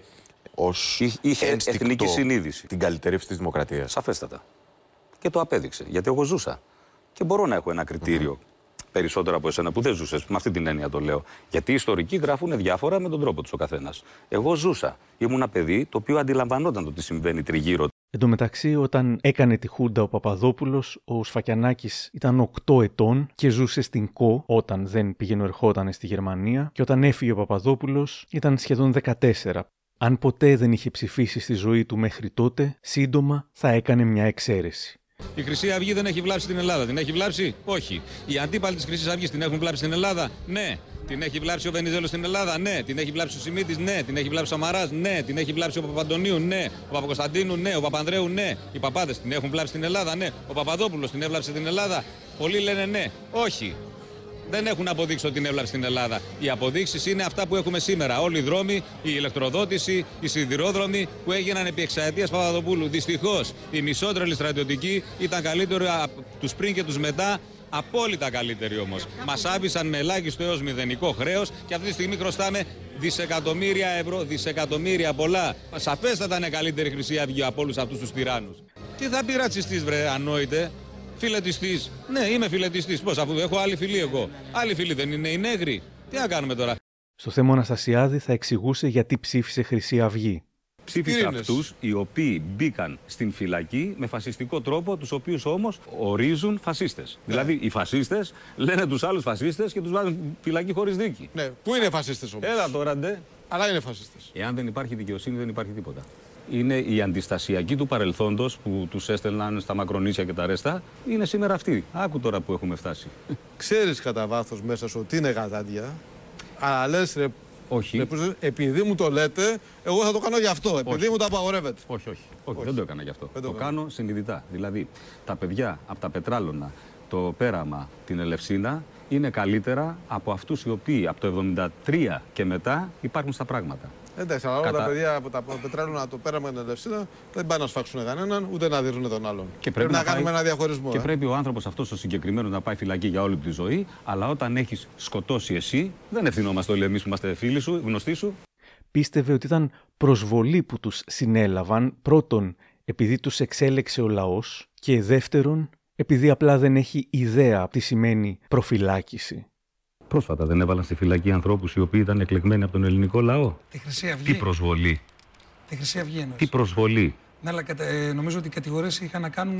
ως εθνική συνείδηση την καλυτερεύση της δημοκρατίας. Σαφέστατα. Και το απέδειξε. Γιατί εγώ ζούσα. Και μπορώ να έχω ένα κριτήριο περισσότερο από εσένα που δεν ζούσες. Με αυτή την έννοια το λέω. Γιατί οι ιστορικοί γράφουν διάφορα με τον τρόπο τους ο καθένας. Εγώ ζούσα. Ήμουν ένα παιδί το οποίο αντιλαμβανόταν το τι συμβαίνει τριγύρω. Εν τω μεταξύ, όταν έκανε τη Χούντα ο Παπαδόπουλος, ο Σφακιανάκης ήταν 8 ετών και ζούσε στην ΚΟ όταν δεν ερχόταν στη Γερμανία, και όταν έφυγε ο Παπαδόπουλος ήταν σχεδόν 14. Αν ποτέ δεν είχε ψηφίσει στη ζωή του μέχρι τότε, σύντομα θα έκανε μια εξαίρεση. Η Χρυσή Αυγή δεν έχει βλάψει την Ελλάδα. Την έχει βλάψει? Όχι. Οι αντίπαλοι της Χρυσής Αυγής την έχουν βλάψει στην Ελλάδα? Ναι. Την έχει βλάψει ο Βενιζέλος στην Ελλάδα? Ναι. Την έχει βλάψει ο Σιμίτης? Ναι. Την έχει βλάψει ο Σαμαράς? Ναι. Την έχει βλάψει ο Παπαντονίου? Ναι. Ο Παπακοσταντίνου? Ναι. Ο Παπανδρέου? Ναι. Οι παπάδες την έχουν βλάψει στην Ελλάδα? Ναι. Ο Παπαδόπουλος την έβλαψε την Ελλάδα? Πολλοί λένε ναι. Όχι. Δεν έχουν αποδείξει ότι την έβλαψε στην Ελλάδα. Οι αποδείξεις είναι αυτά που έχουμε σήμερα. Όλοι οι δρόμοι, η ηλεκτροδότηση, οι σιδηρόδρομοι που έγιναν επί εξαετίας Παπαδοπούλου. Δυστυχώς, οι μισότρελοι στρατιωτικοί ήταν καλύτεροι από τους πριν και τους μετά. Απόλυτα καλύτεροι όμως. Μας άφησαν με ελάχιστο έως μηδενικό χρέος και αυτή τη στιγμή χρωστάμε δισεκατομμύρια ευρώ, δισεκατομμύρια πολλά. Σαφέστατα είναι καλύτερη Χρυσή Αυγή από όλους αυτούς τους τυράννους. Τι θα πει ρατσιστής, βρε, ανόητε? Φιλετιστής. Ναι, είμαι φιλετιστής. Πώς, αφού έχω άλλη φυλή εγώ? Άλλη φυλή δεν είναι οι νέγροι? Τι να κάνουμε τώρα? Στο θέμα ο Αναστασιάδη θα εξηγούσε γιατί ψήφισε Χρυσή Αυγή. Ψήφισε αυτούς οι οποίοι μπήκαν στην φυλακή με φασιστικό τρόπο, τους οποίους όμως ορίζουν φασίστες. Δηλαδή οι φασίστες λένε τους άλλους φασίστες και τους βάζουν φυλακή χωρίς δίκη. Ναι, πού είναι φασίστες όμως? Έλα τώρα, ντε. Αλλά είναι φασίστες. Εάν δεν υπάρχει δικαιοσύνη, δεν υπάρχει τίποτα. Είναι οι αντιστασιακοί του παρελθόντος που τους έστελναν στα Μακρονήσια και τα ρέστα. Είναι σήμερα αυτοί. Άκου τώρα που έχουμε φτάσει. Ξέρεις κατά βάθος μέσα σου ότι είναι γατάντια. Αλλά λες ρε, όχι. Επειδή μου το λέτε, εγώ θα το κάνω γι' αυτό. Επειδή όχι. μου το απαγορεύετε. Όχι, δεν το έκανα γι' αυτό. Το κάνω συνειδητά. Δηλαδή, τα παιδιά από τα Πετράλωνα, το Πέραμα, την Ελευσίνα είναι καλύτερα από αυτούς οι οποίοι από το 1973 και μετά υπάρχουν στα πράγματα. Εντάξει, αλλά όλα τα παιδιά από τα Πετράλωνα, το Πέραμα και την Ελευσίνα δεν πάνε να σφάξουν κανέναν ούτε να δίνουν τον άλλον. Και πρέπει να κάνουμε ένα διαχωρισμό. Και πρέπει ο άνθρωπος αυτός ο συγκεκριμένος να πάει φυλακή για όλη τη ζωή, αλλά όταν έχεις σκοτώσει εσύ, δεν ευθυνόμαστε όλοι εμείς που είμαστε φίλοι σου, γνωστοί σου. Πίστευε ότι ήταν προσβολή που τους συνέλαβαν, πρώτον επειδή τους εξέλεξε ο λαός και δεύτερον επειδή απλά δεν έχει ιδέα τι σημαίνει προφυλάκηση. Πρόσφατα δεν έβαλαν στη φυλακή ανθρώπους οι οποίοι ήταν εκλεγμένοι από τον ελληνικό λαό? Τη Χρυσή Αυγή. Τι προσβολή? Τη Χρυσή Αυγή εννοείς? Τι προσβολή? Ναι, αλλά νομίζω ότι οι κατηγορίες είχαν να κάνουν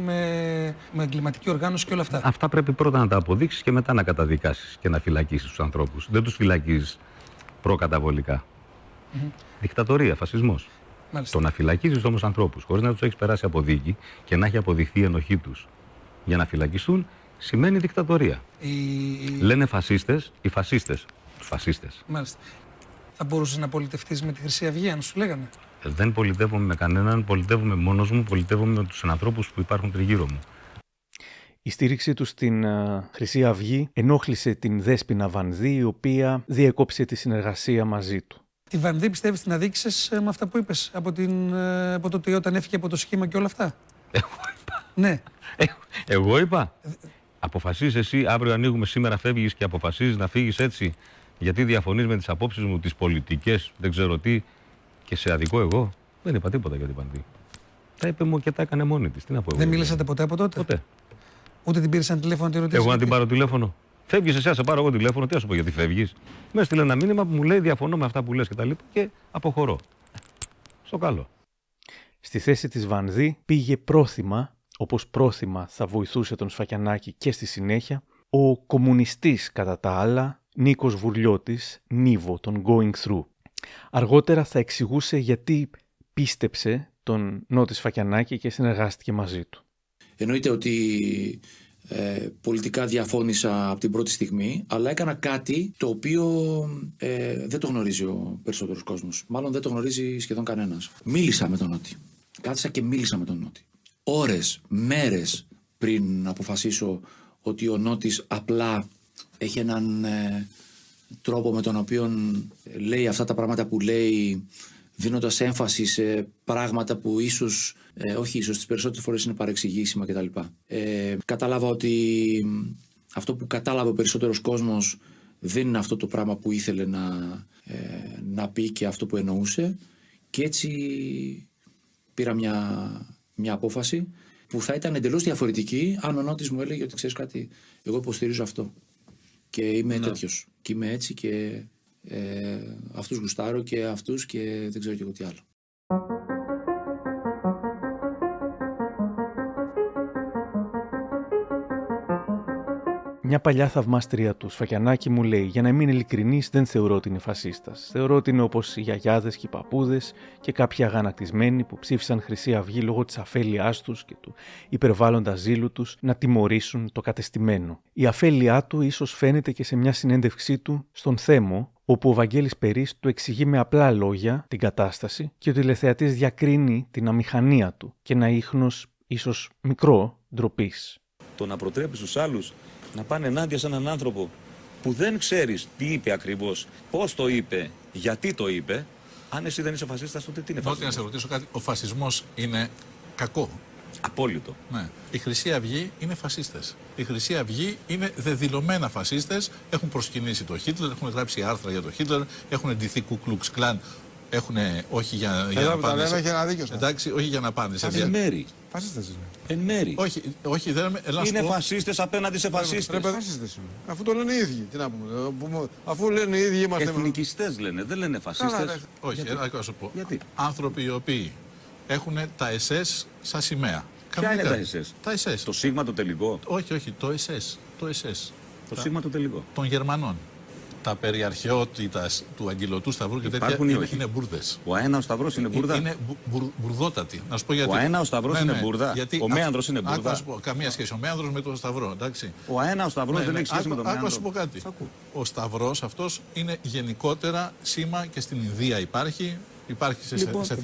με εγκληματική οργάνωση και όλα αυτά. Αυτά πρέπει πρώτα να τα αποδείξεις και μετά να καταδικάσεις και να φυλακίσεις τους ανθρώπους. Δεν τους φυλακίζεις προκαταβολικά. Δικτατορία, φασισμός. Μάλιστα. Το να φυλακίζεις όμως ανθρώπους χωρίς να τους έχεις περάσει από δίκη και να έχει αποδειχθεί η ενοχή τους για να φυλακιστούν, σημαίνει δικτατορία. Λένε φασίστες, οι φασίστες, τους φασίστες. Μάλιστα. Θα μπορούσες να πολιτευτείς με τη Χρυσή Αυγή, αν σου λέγανε? Δεν πολιτεύομαι με κανέναν, πολιτεύομαι μόνος μου, πολιτεύομαι με τους ανθρώπους που υπάρχουν τριγύρω μου. Η στήριξη του στην Χρυσή Αυγή ενόχλησε την Δέσποινα Βανδύ, η οποία διεκόψε τη συνεργασία μαζί του. Τη Βανδύ πιστεύεις την αδίκησες με αυτά που είπες από το ότι όταν έφυγε από το σχήμα και όλα αυτά? Εγώ είπα. Ναι. Εγώ είπα. Αποφασίζεις εσύ, αύριο ανοίγουμε, σήμερα φεύγεις και αποφασίζεις να φύγεις έτσι γιατί διαφωνείς με τις απόψεις μου, τις πολιτικές, δεν ξέρω τι, και σε αδικό εγώ? Δεν είπα τίποτα για την Βανδύ. Τα είπε μου και τα έκανε μόνη της. Τι να πω εγώ? Δεν μίλησατε ποτέ από τότε? Ποτέ. Ούτε την πήρες ένα τηλέφωνο, τη ρωτήσεις? Εγώ να την πάρω τηλέφωνο? Φεύγεις εσύ, σε πάρω εγώ τηλέφωνο, τι να σου πω γιατί φεύγεις? Με έστειλε ένα μήνυμα που μου λέει διαφωνώ με αυτά που λες και τα λοιπά και αποχωρώ. Στο καλό. Στη θέση της Βανδύ πήγε πρόθυμα, όπως πρόθυμα θα βοηθούσε τον Σφακιανάκη και στη συνέχεια, ο κομμουνιστής κατά τα άλλα Νίκος Βουρλιώτης, Νίβο, τον Going Through. Αργότερα θα εξηγούσε γιατί πίστεψε τον Νότι Σφακιανάκη και συνεργάστηκε μαζί του. Εννοείται ότι πολιτικά διαφώνησα από την πρώτη στιγμή, αλλά έκανα κάτι το οποίο δεν το γνωρίζει ο περισσότερος κόσμος. Μάλλον δεν το γνωρίζει σχεδόν κανένας. Μίλησα με τον Νότι. Κάθισα και μίλησα με τον Νότι. Ώρες, μέρες πριν αποφασίσω ότι ο Νότης απλά έχει έναν τρόπο με τον οποίο λέει αυτά τα πράγματα που λέει, δίνοντας έμφαση σε πράγματα που ίσως, όχι ίσως, τις περισσότερες φορές είναι παρεξηγήσιμα κτλ. Κατάλαβα ότι αυτό που κατάλαβε ο περισσότερος κόσμος δεν είναι αυτό το πράγμα που ήθελε να πει και αυτό που εννοούσε, και έτσι πήρα μια απόφαση που θα ήταν εντελώς διαφορετική αν ο Νότης μου έλεγε ότι ξέρεις κάτι, εγώ υποστηρίζω αυτό και είμαι τέτοιος και είμαι έτσι και αυτούς γουστάρω και αυτούς και δεν ξέρω και εγώ τι άλλο. Μια παλιά θαυμάστρια του Σφακιανάκη μου λέει: για να είμαι ειλικρινής, δεν θεωρώ ότι είναι φασίστας. Θεωρώ ότι είναι όπως οι γιαγιάδες και οι παππούδες και κάποιοι αγανακτισμένοι που ψήφισαν Χρυσή Αυγή λόγω της αφέλειάς τους και του υπερβάλλοντα ζήλου τους να τιμωρήσουν το κατεστημένο. Η αφέλειά του ίσως φαίνεται και σε μια συνέντευξή του στον Θέμο, όπου ο Βαγγέλης Περής του εξηγεί με απλά λόγια την κατάσταση και ο τηλεθεατής διακρίνει την αμηχανία του και ένα ίχνος ίσως μικρό ντροπής. Το να προτρέπεις τους άλλους να πάνε ενάντια σε έναν άνθρωπο που δεν ξέρεις τι είπε ακριβώς, πώς το είπε, γιατί το είπε, αν εσύ δεν είσαι φασίστας, τότε τι είναι φασισμός? Να σε ρωτήσω κάτι, ο φασισμός είναι κακό? Απόλυτο. Ναι. Η Χρυσή Αυγή είναι φασίστες. Η Χρυσή Αυγή είναι δεδηλωμένα φασίστες. Έχουν προσκυνήσει το Χίτλερ, έχουν γράψει άρθρα για το Χίτλερ, έχουν εντυθεί Κου Κλουξ Κλάν. Έχουν όχι για να πάνε. Εντάξει, όχι για να πάνε. Εν μέρη. Φασίστες είναι. Εν μέρη. Όχι, δεν είναι φασίστες απέναντι σε φασίστες. Αφού το λένε οι ίδιοι. Τι να πούμε. Αφού λένε οι ίδιοι είμαστε. Εθνικιστές λένε, δεν λένε φασίστες. Όχι, να σου πω. Γιατί? Άνθρωποι οι οποίοι έχουν τα SS σαν σημαία. Ποια είναι τα SS? Τα SS. Το σίγμα το τελικό? Όχι, το SS. Το σίγμα το τελικό. Των Γερμανών. Τα περί αρχαιότητας του Αγγελωτού Σταυρού και τέτοια είναι μπουρδες. Ο αέναος Σταυρός είναι μπουρδα. Είναι μπουρδότατη. Να σου πω γιατί. Ο αέναος Σταυρός είναι μπουρδα. Ο Μέανδρος είναι μπουρδα. Να σου πω, καμία σχέση. Ο Μέανδρος με τον Σταυρό. Εντάξει. Ο αέναος Σταυρός δεν έχει σχέση με τον Μέανδρο. Να σου πω κάτι. Ο Σταυρός αυτός είναι γενικότερα σήμα και στην Ινδία υπάρχει. Υπάρχει σε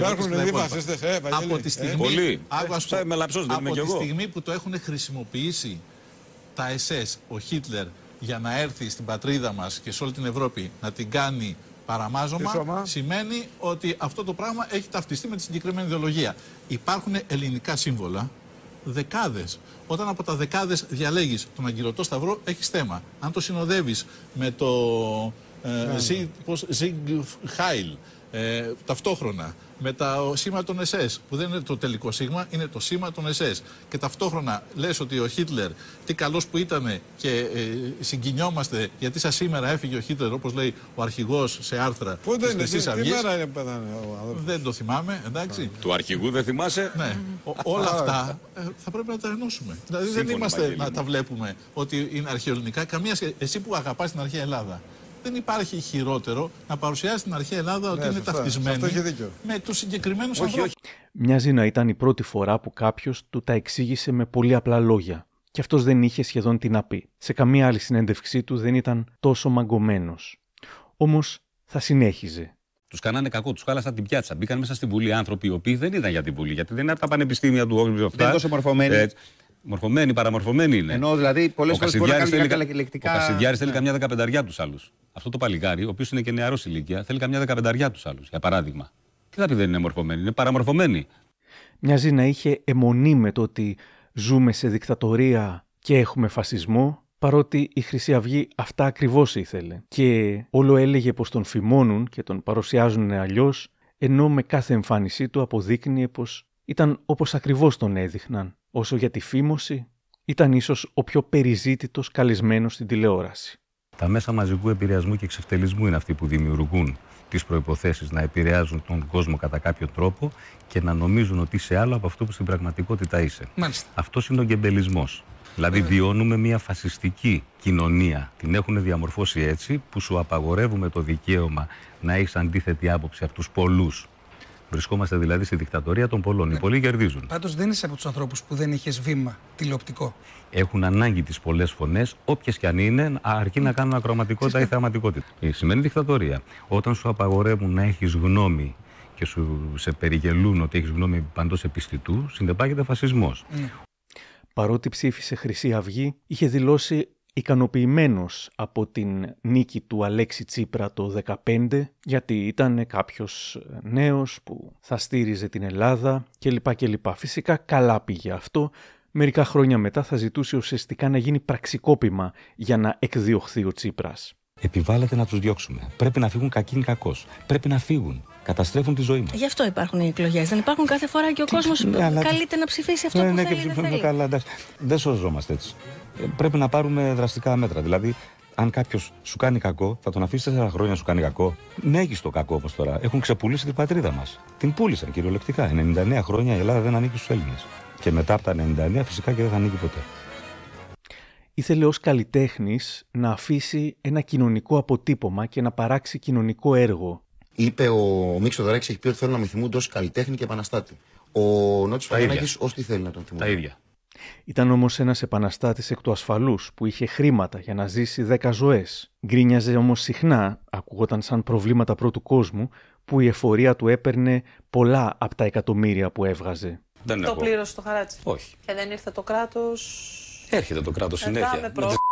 από τη στιγμή. Από τη στιγμή που το έχουν χρησιμοποιήσει τα SS, ο Χίτλερ, για να έρθει στην πατρίδα μας και σε όλη την Ευρώπη να την κάνει παραμάζωμα, σημαίνει ότι αυτό το πράγμα έχει ταυτιστεί με τη συγκεκριμένη ιδεολογία. Υπάρχουν ελληνικά σύμβολα, δεκάδες. Όταν από τα δεκάδες διαλέγεις τον Αγγελωτό Σταυρό, έχεις θέμα. Αν το συνοδεύεις με το Sieg Heil, ταυτόχρονα με το σήμα των SS, που δεν είναι το τελικό σήμα, είναι το σήμα των SS, και ταυτόχρονα λες ότι ο Χίτλερ τι καλός που ήταν και συγκινιόμαστε γιατί σαν σήμερα έφυγε ο Χίτλερ, όπως λέει ο αρχηγός σε άρθρα της Χρυσής Αυγής. Δεν το θυμάμαι, εντάξει. Του αρχηγού δεν θυμάσαι? Ναι. Όλα αυτά θα πρέπει να τα ενώσουμε. Δηλαδή δεν είμαστε να τα βλέπουμε ότι είναι αρχαιοελληνικά. Εσύ που αγαπάς την αρχαία Ελλάδα, δεν υπάρχει χειρότερο να παρουσιάσει την αρχαία Ελλάδα ότι είναι ταυτισμένη με τους συγκεκριμένους ανθρώπους. Μοιάζει να ήταν η πρώτη φορά που κάποιος του τα εξήγησε με πολύ απλά λόγια. Και αυτός δεν είχε σχεδόν τι να πει. Σε καμία άλλη συνέντευξή του δεν ήταν τόσο μαγκωμένος. Όμως θα συνέχιζε. Τους κάνανε κακό, τους χάλασαν την πιάτσα. Μπήκαν μέσα στην Βουλή άνθρωποι οι οποίοι δεν ήταν για την Βουλή, γιατί δεν είναι από τα πανεπιστήμια του Oxford. Δεν είναι τόσο μορφωμένοι. Μορφωμένοι, παραμορφωμένοι είναι. Ενώ δηλαδή πολλές φορές μπορεί να κάνει λεκτικά. Ο Κασιδιάρης θέλει καμιά 15 τους άλλους. Αυτό το παλικάρι, ο οποίος είναι και νεαρός ηλικία, θέλει καμιά 15 τους άλλους, για παράδειγμα. Τι θα πει δεν είναι μορφωμένοι, είναι παραμορφωμένοι. Μοιάζει να είχε αιμονή με το ότι ζούμε σε δικτατορία και έχουμε φασισμό, παρότι η Χρυσή Αυγή αυτά ακριβώς ήθελε. Και όλο έλεγε πως τον φημώνουν και τον παρουσιάζουν αλλιώς, ενώ με κάθε εμφάνισή του αποδείκνυε πως ήταν όπως ακριβώς τον έδειχναν. Όσο για τη φήμωση, ήταν ίσως ο πιο περιζήτητος καλεσμένος στην τηλεόραση. Τα μέσα μαζικού επηρεασμού και εξευτελισμού είναι αυτοί που δημιουργούν τις προϋποθέσεις να επηρεάζουν τον κόσμο κατά κάποιο τρόπο και να νομίζουν ότι είσαι άλλο από αυτό που στην πραγματικότητα είσαι. Αυτός είναι ο γκεμπελισμός. Δηλαδή βιώνουμε μια φασιστική κοινωνία. Την έχουν διαμορφώσει έτσι που σου απαγορεύουμε το δικαίωμα να έχεις αντίθετη άποψη από τους πολλούς. Βρισκόμαστε δηλαδή στη δικτατορία των πολλών. Οι πολλοί κερδίζουν. Πάντως δεν είσαι από τους ανθρώπους που δεν είχες βήμα τηλεοπτικό. Έχουν ανάγκη τις πολλές φωνές, όποιες κι αν είναι, αρκεί να κάνουν ακροματικότητα ή θεαματικότητα. Σημαίνει δικτατορία. Όταν σου απαγορεύουν να έχεις γνώμη και σε περιγελούν ότι έχεις γνώμη παντός επιστητού, συνεπάγεται φασισμός. Παρότι ψήφισε Χρυσή Αυγή, είχε δηλώσει ικανοποιημένος από την νίκη του Αλέξη Τσίπρα το 2015, γιατί ήταν κάποιος νέος που θα στήριζε την Ελλάδα κλπ. Φυσικά καλά πήγε αυτό. Μερικά χρόνια μετά θα ζητούσε ουσιαστικά να γίνει πραξικόπημα για να εκδιωχθεί ο Τσίπρας. Επιβάλλεται να τους διώξουμε. Πρέπει να φύγουν κακήν κακός. Πρέπει να φύγουν. Καταστρέφουν τη ζωή μας. Γι' αυτό υπάρχουν οι εκλογές. Δεν υπάρχουν κάθε φορά και ο κόσμος καλείται να ψηφίσει αυτό που θέλει ή δεν θέλει. Καλά, δεν σωζόμαστε έτσι. Πρέπει να πάρουμε δραστικά μέτρα. Δηλαδή, αν κάποιος σου κάνει κακό, θα τον αφήσει 4 χρόνια σου κάνει κακό. Μέγιστο κακό όπως τώρα. Έχουν ξεπουλήσει την πατρίδα μας. Την πούλησαν κυριολεκτικά. 99 χρόνια η Ελλάδα δεν ανήκει στους Έλληνες. Και μετά από τα 99 φυσικά και δεν θα ανήκει ποτέ. Ήθελε ως καλλιτέχνης να αφήσει ένα κοινωνικό αποτύπωμα και να παράξει κοινωνικό έργο. Είπε ο Μίξ Θοδωράκης, έχει πει ότι θέλουν να με θυμούνται ως καλλιτέχνη και επαναστάτη. Ο Νότης Φαγιανάκης ως τι θέλει να τον θυμούνται. Τα ίδια. Ήταν όμως ένας επαναστάτης εκ του ασφαλούς που είχε χρήματα για να ζήσει 10 ζωές. Γκρίνιαζε όμως συχνά, ακούγονταν σαν προβλήματα πρώτου κόσμου, που η εφορία του έπαιρνε πολλά από τα εκατομμύρια που έβγαζε. Το πλήρωσε το χαράτσι. Όχι. Και δεν ήρθε το κράτος. Έρχεται το κράτος συνέχεια.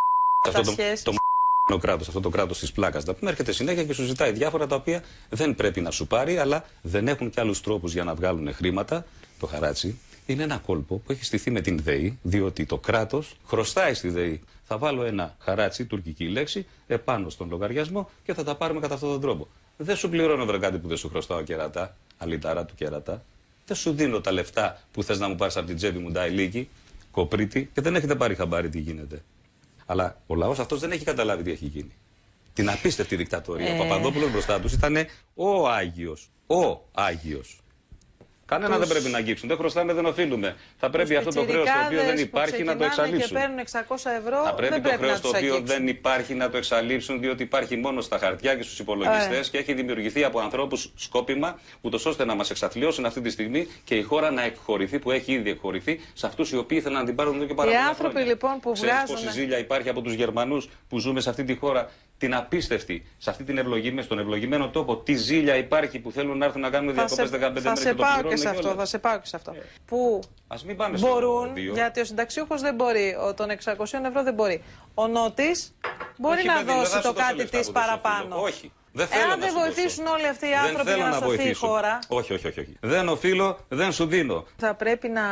Αυτό το κράτος της πλάκας. Έρχεται συνέχεια και σου ζητάει διάφορα τα οποία δεν πρέπει να σου πάρει, αλλά δεν έχουν και άλλους τρόπους για να βγάλουν χρήματα. Το χαράτσι είναι ένα κόλπο που έχει στηθεί με την ΔΕΗ, διότι το κράτος χρωστάει στη ΔΕΗ. Θα βάλω ένα χαράτσι, τουρκική λέξη, επάνω στον λογαριασμό και θα τα πάρουμε κατά αυτόν τον τρόπο. Δεν σου πληρώνω βρε κάτι που δεν σου χρωστάω κερατά, αλυτάρα του κερατά. Δεν σου δίνω τα λεφτά που θες να μου πάρεις από την τσέπη μου, νταϊλίκι, κοπρίτη, και δεν έχετε πάρει χαμπάρι τι γίνεται. Αλλά ο λαός αυτός δεν έχει καταλάβει τι έχει γίνει. Την απίστευτη δικτατορία. Ο Παπαδόπουλος μπροστά τους ήταν ο Άγιος. Ο Άγιος. Κανένα δεν πρέπει να αγγίξουν. Δεν χρωστάμε, δεν οφείλουμε. Θα πρέπει αυτό το χρέος το οποίο δεν υπάρχει να το εξαλείψουν. Και παίρνουν 600 ευρώ, θα πρέπει το χρέος το οποίο δεν υπάρχει να το εξαλείψουν, διότι υπάρχει μόνο στα χαρτιά και στους υπολογιστές και έχει δημιουργηθεί από ανθρώπους σκόπιμα, ούτως ώστε να μας εξαθλιώσουν αυτή τη στιγμή και η χώρα να εκχωρηθεί, που έχει ήδη εκχωρηθεί, σε αυτούς οι οποίοι ήθελαν να την πάρουν εδώ και πάρα πολλά χρόνια. Οι άνθρωποι λοιπόν που βγάζουν. Ξέρεις πόση ζήλια υπάρχει από τους Γερμανούς που ζούμε σε αυτή τη χώρα, την απίστευτη, σε αυτή την στον ευλογημένο τόπο, τι ζήλια υπάρχει που θέλουν να έρθουν να κάνουν διακοπές 15 μέρες και το πληρώνουν. Θα σε πάω και σε αυτό. Που μπορούν, γιατί ο συνταξιούχος δεν μπορεί, των 600 ευρώ δεν μπορεί. Ο Νότης μπορεί να δώσει το κάτι της παραπάνω. Όχι. Εάν δεν βοηθήσουν όλοι αυτοί οι άνθρωποι για να σωθεί η χώρα. Όχι. Δεν οφείλω, δεν σου δίνω. Θα πρέπει να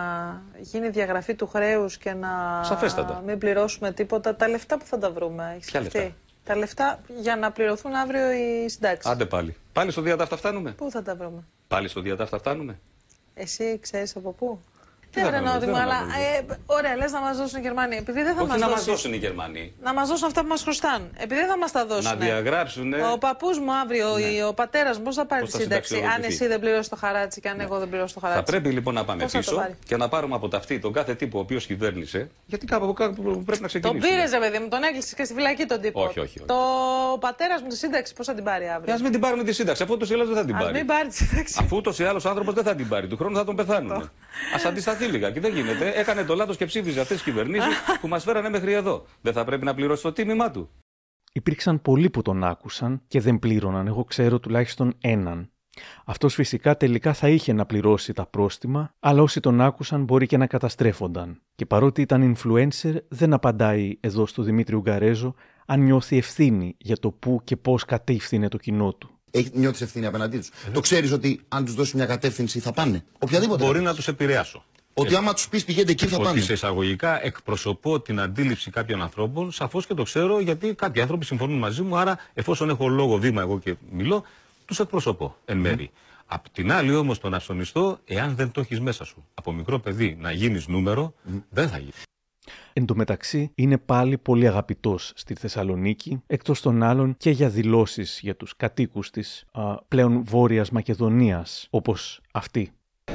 γίνει διαγραφή του χρέους και να μην πληρώσουμε τίποτα. Τα λεφτά που θα τα βρούμε, έχεις σκεφτεί? Τα λεφτά για να πληρωθούν αύριο οι συντάξεις. Άντε πάλι. Πάλι στο διατάφτα φτάνουμε. Πού θα τα βρούμε? Πάλι στο διατάφτα φτάνουμε. Εσύ ξέρεις από πού? Δεν βρενότι μου, αλλά ωραία, λες να μας δώσουν οι Γερμανοί. Επειδή δεν θα να μας δώσουν οι Γερμανοί. Να μας δώσουν αυτά που μας χρωστάνε. Επειδή δεν θα μας τα δώσουν. Να διαγράψουν. Ο παππούς μου αύριο, ο πατέρας μου, πώς θα πάρει τη σύνταξη, αν εσύ δεν πληρώσεις το χαράτσι και αν εγώ δεν πληρώσω το χαράτσι? Θα πρέπει λοιπόν να πάμε πίσω και να πάρουμε από ταυτή τον κάθε τύπο ο οποίος κυβέρνησε. Γιατί κάπου πρέπει να ξεκινήσουμε. Τον πήρε, παιδί μου, τον έκλεισε και στη φυλακή τον τύπο. Όχι. Το πατέρας μου τη σύνταξη πώς θα την πάρει αύριο? Ας μην την πάρουμε τη σύνταξη, αφού ούτως ή άλλως δεν θα την πάρει. Αφού ούτως ή άλλως ο άνθρωπος δεν θα την πάρει, του χρόνου θα τον πεθάνουν. Ας αντισταθεί λίγα και δεν γίνεται. Έκανε το λάθος και ψήφιζε αυτές τις κυβερνήσεις που μας φέρανε μέχρι εδώ. Δεν θα πρέπει να πληρώσει το τίμημά του? Υπήρξαν πολλοί που τον άκουσαν και δεν πλήρωναν. Εγώ ξέρω τουλάχιστον έναν. Αυτός φυσικά τελικά θα είχε να πληρώσει τα πρόστιμα, αλλά όσοι τον άκουσαν μπορεί και να καταστρέφονταν. Και παρότι ήταν influencer, δεν απαντάει εδώ στο Δημήτρη Ουγγαρέζο αν νιώθει ευθύνη για το πού και πώς κατήφθηνε το κοινό του. Νιώθεις ευθύνη απέναντί τους? Το ξέρεις ότι αν τους δώσει μια κατεύθυνση θα πάνε? Οποιαδήποτε. Μπορεί να τους επηρεάσω. Ότι άμα τους πεις πηγαίνετε εκεί θα πάνε. Ότι σε εισαγωγικά εκπροσωπώ την αντίληψη κάποιων ανθρώπων, σαφώς και το ξέρω, γιατί κάποιοι άνθρωποι συμφωνούν μαζί μου, άρα εφόσον έχω λόγο βήμα εγώ και μιλώ, τους εκπροσωπώ εν μέρη. Απ' την άλλη όμως τον αυσονιστό, εάν δεν το έχεις μέσα σου από μικρό παιδί να γίνεις νούμερο, δεν θα γίνει. Εν τω μεταξύ είναι πάλι πολύ αγαπητός στη Θεσσαλονίκη, εκτός των άλλων και για δηλώσεις για τους κατοίκους της πλέον Βόρειας Μακεδονίας, όπως αυτή.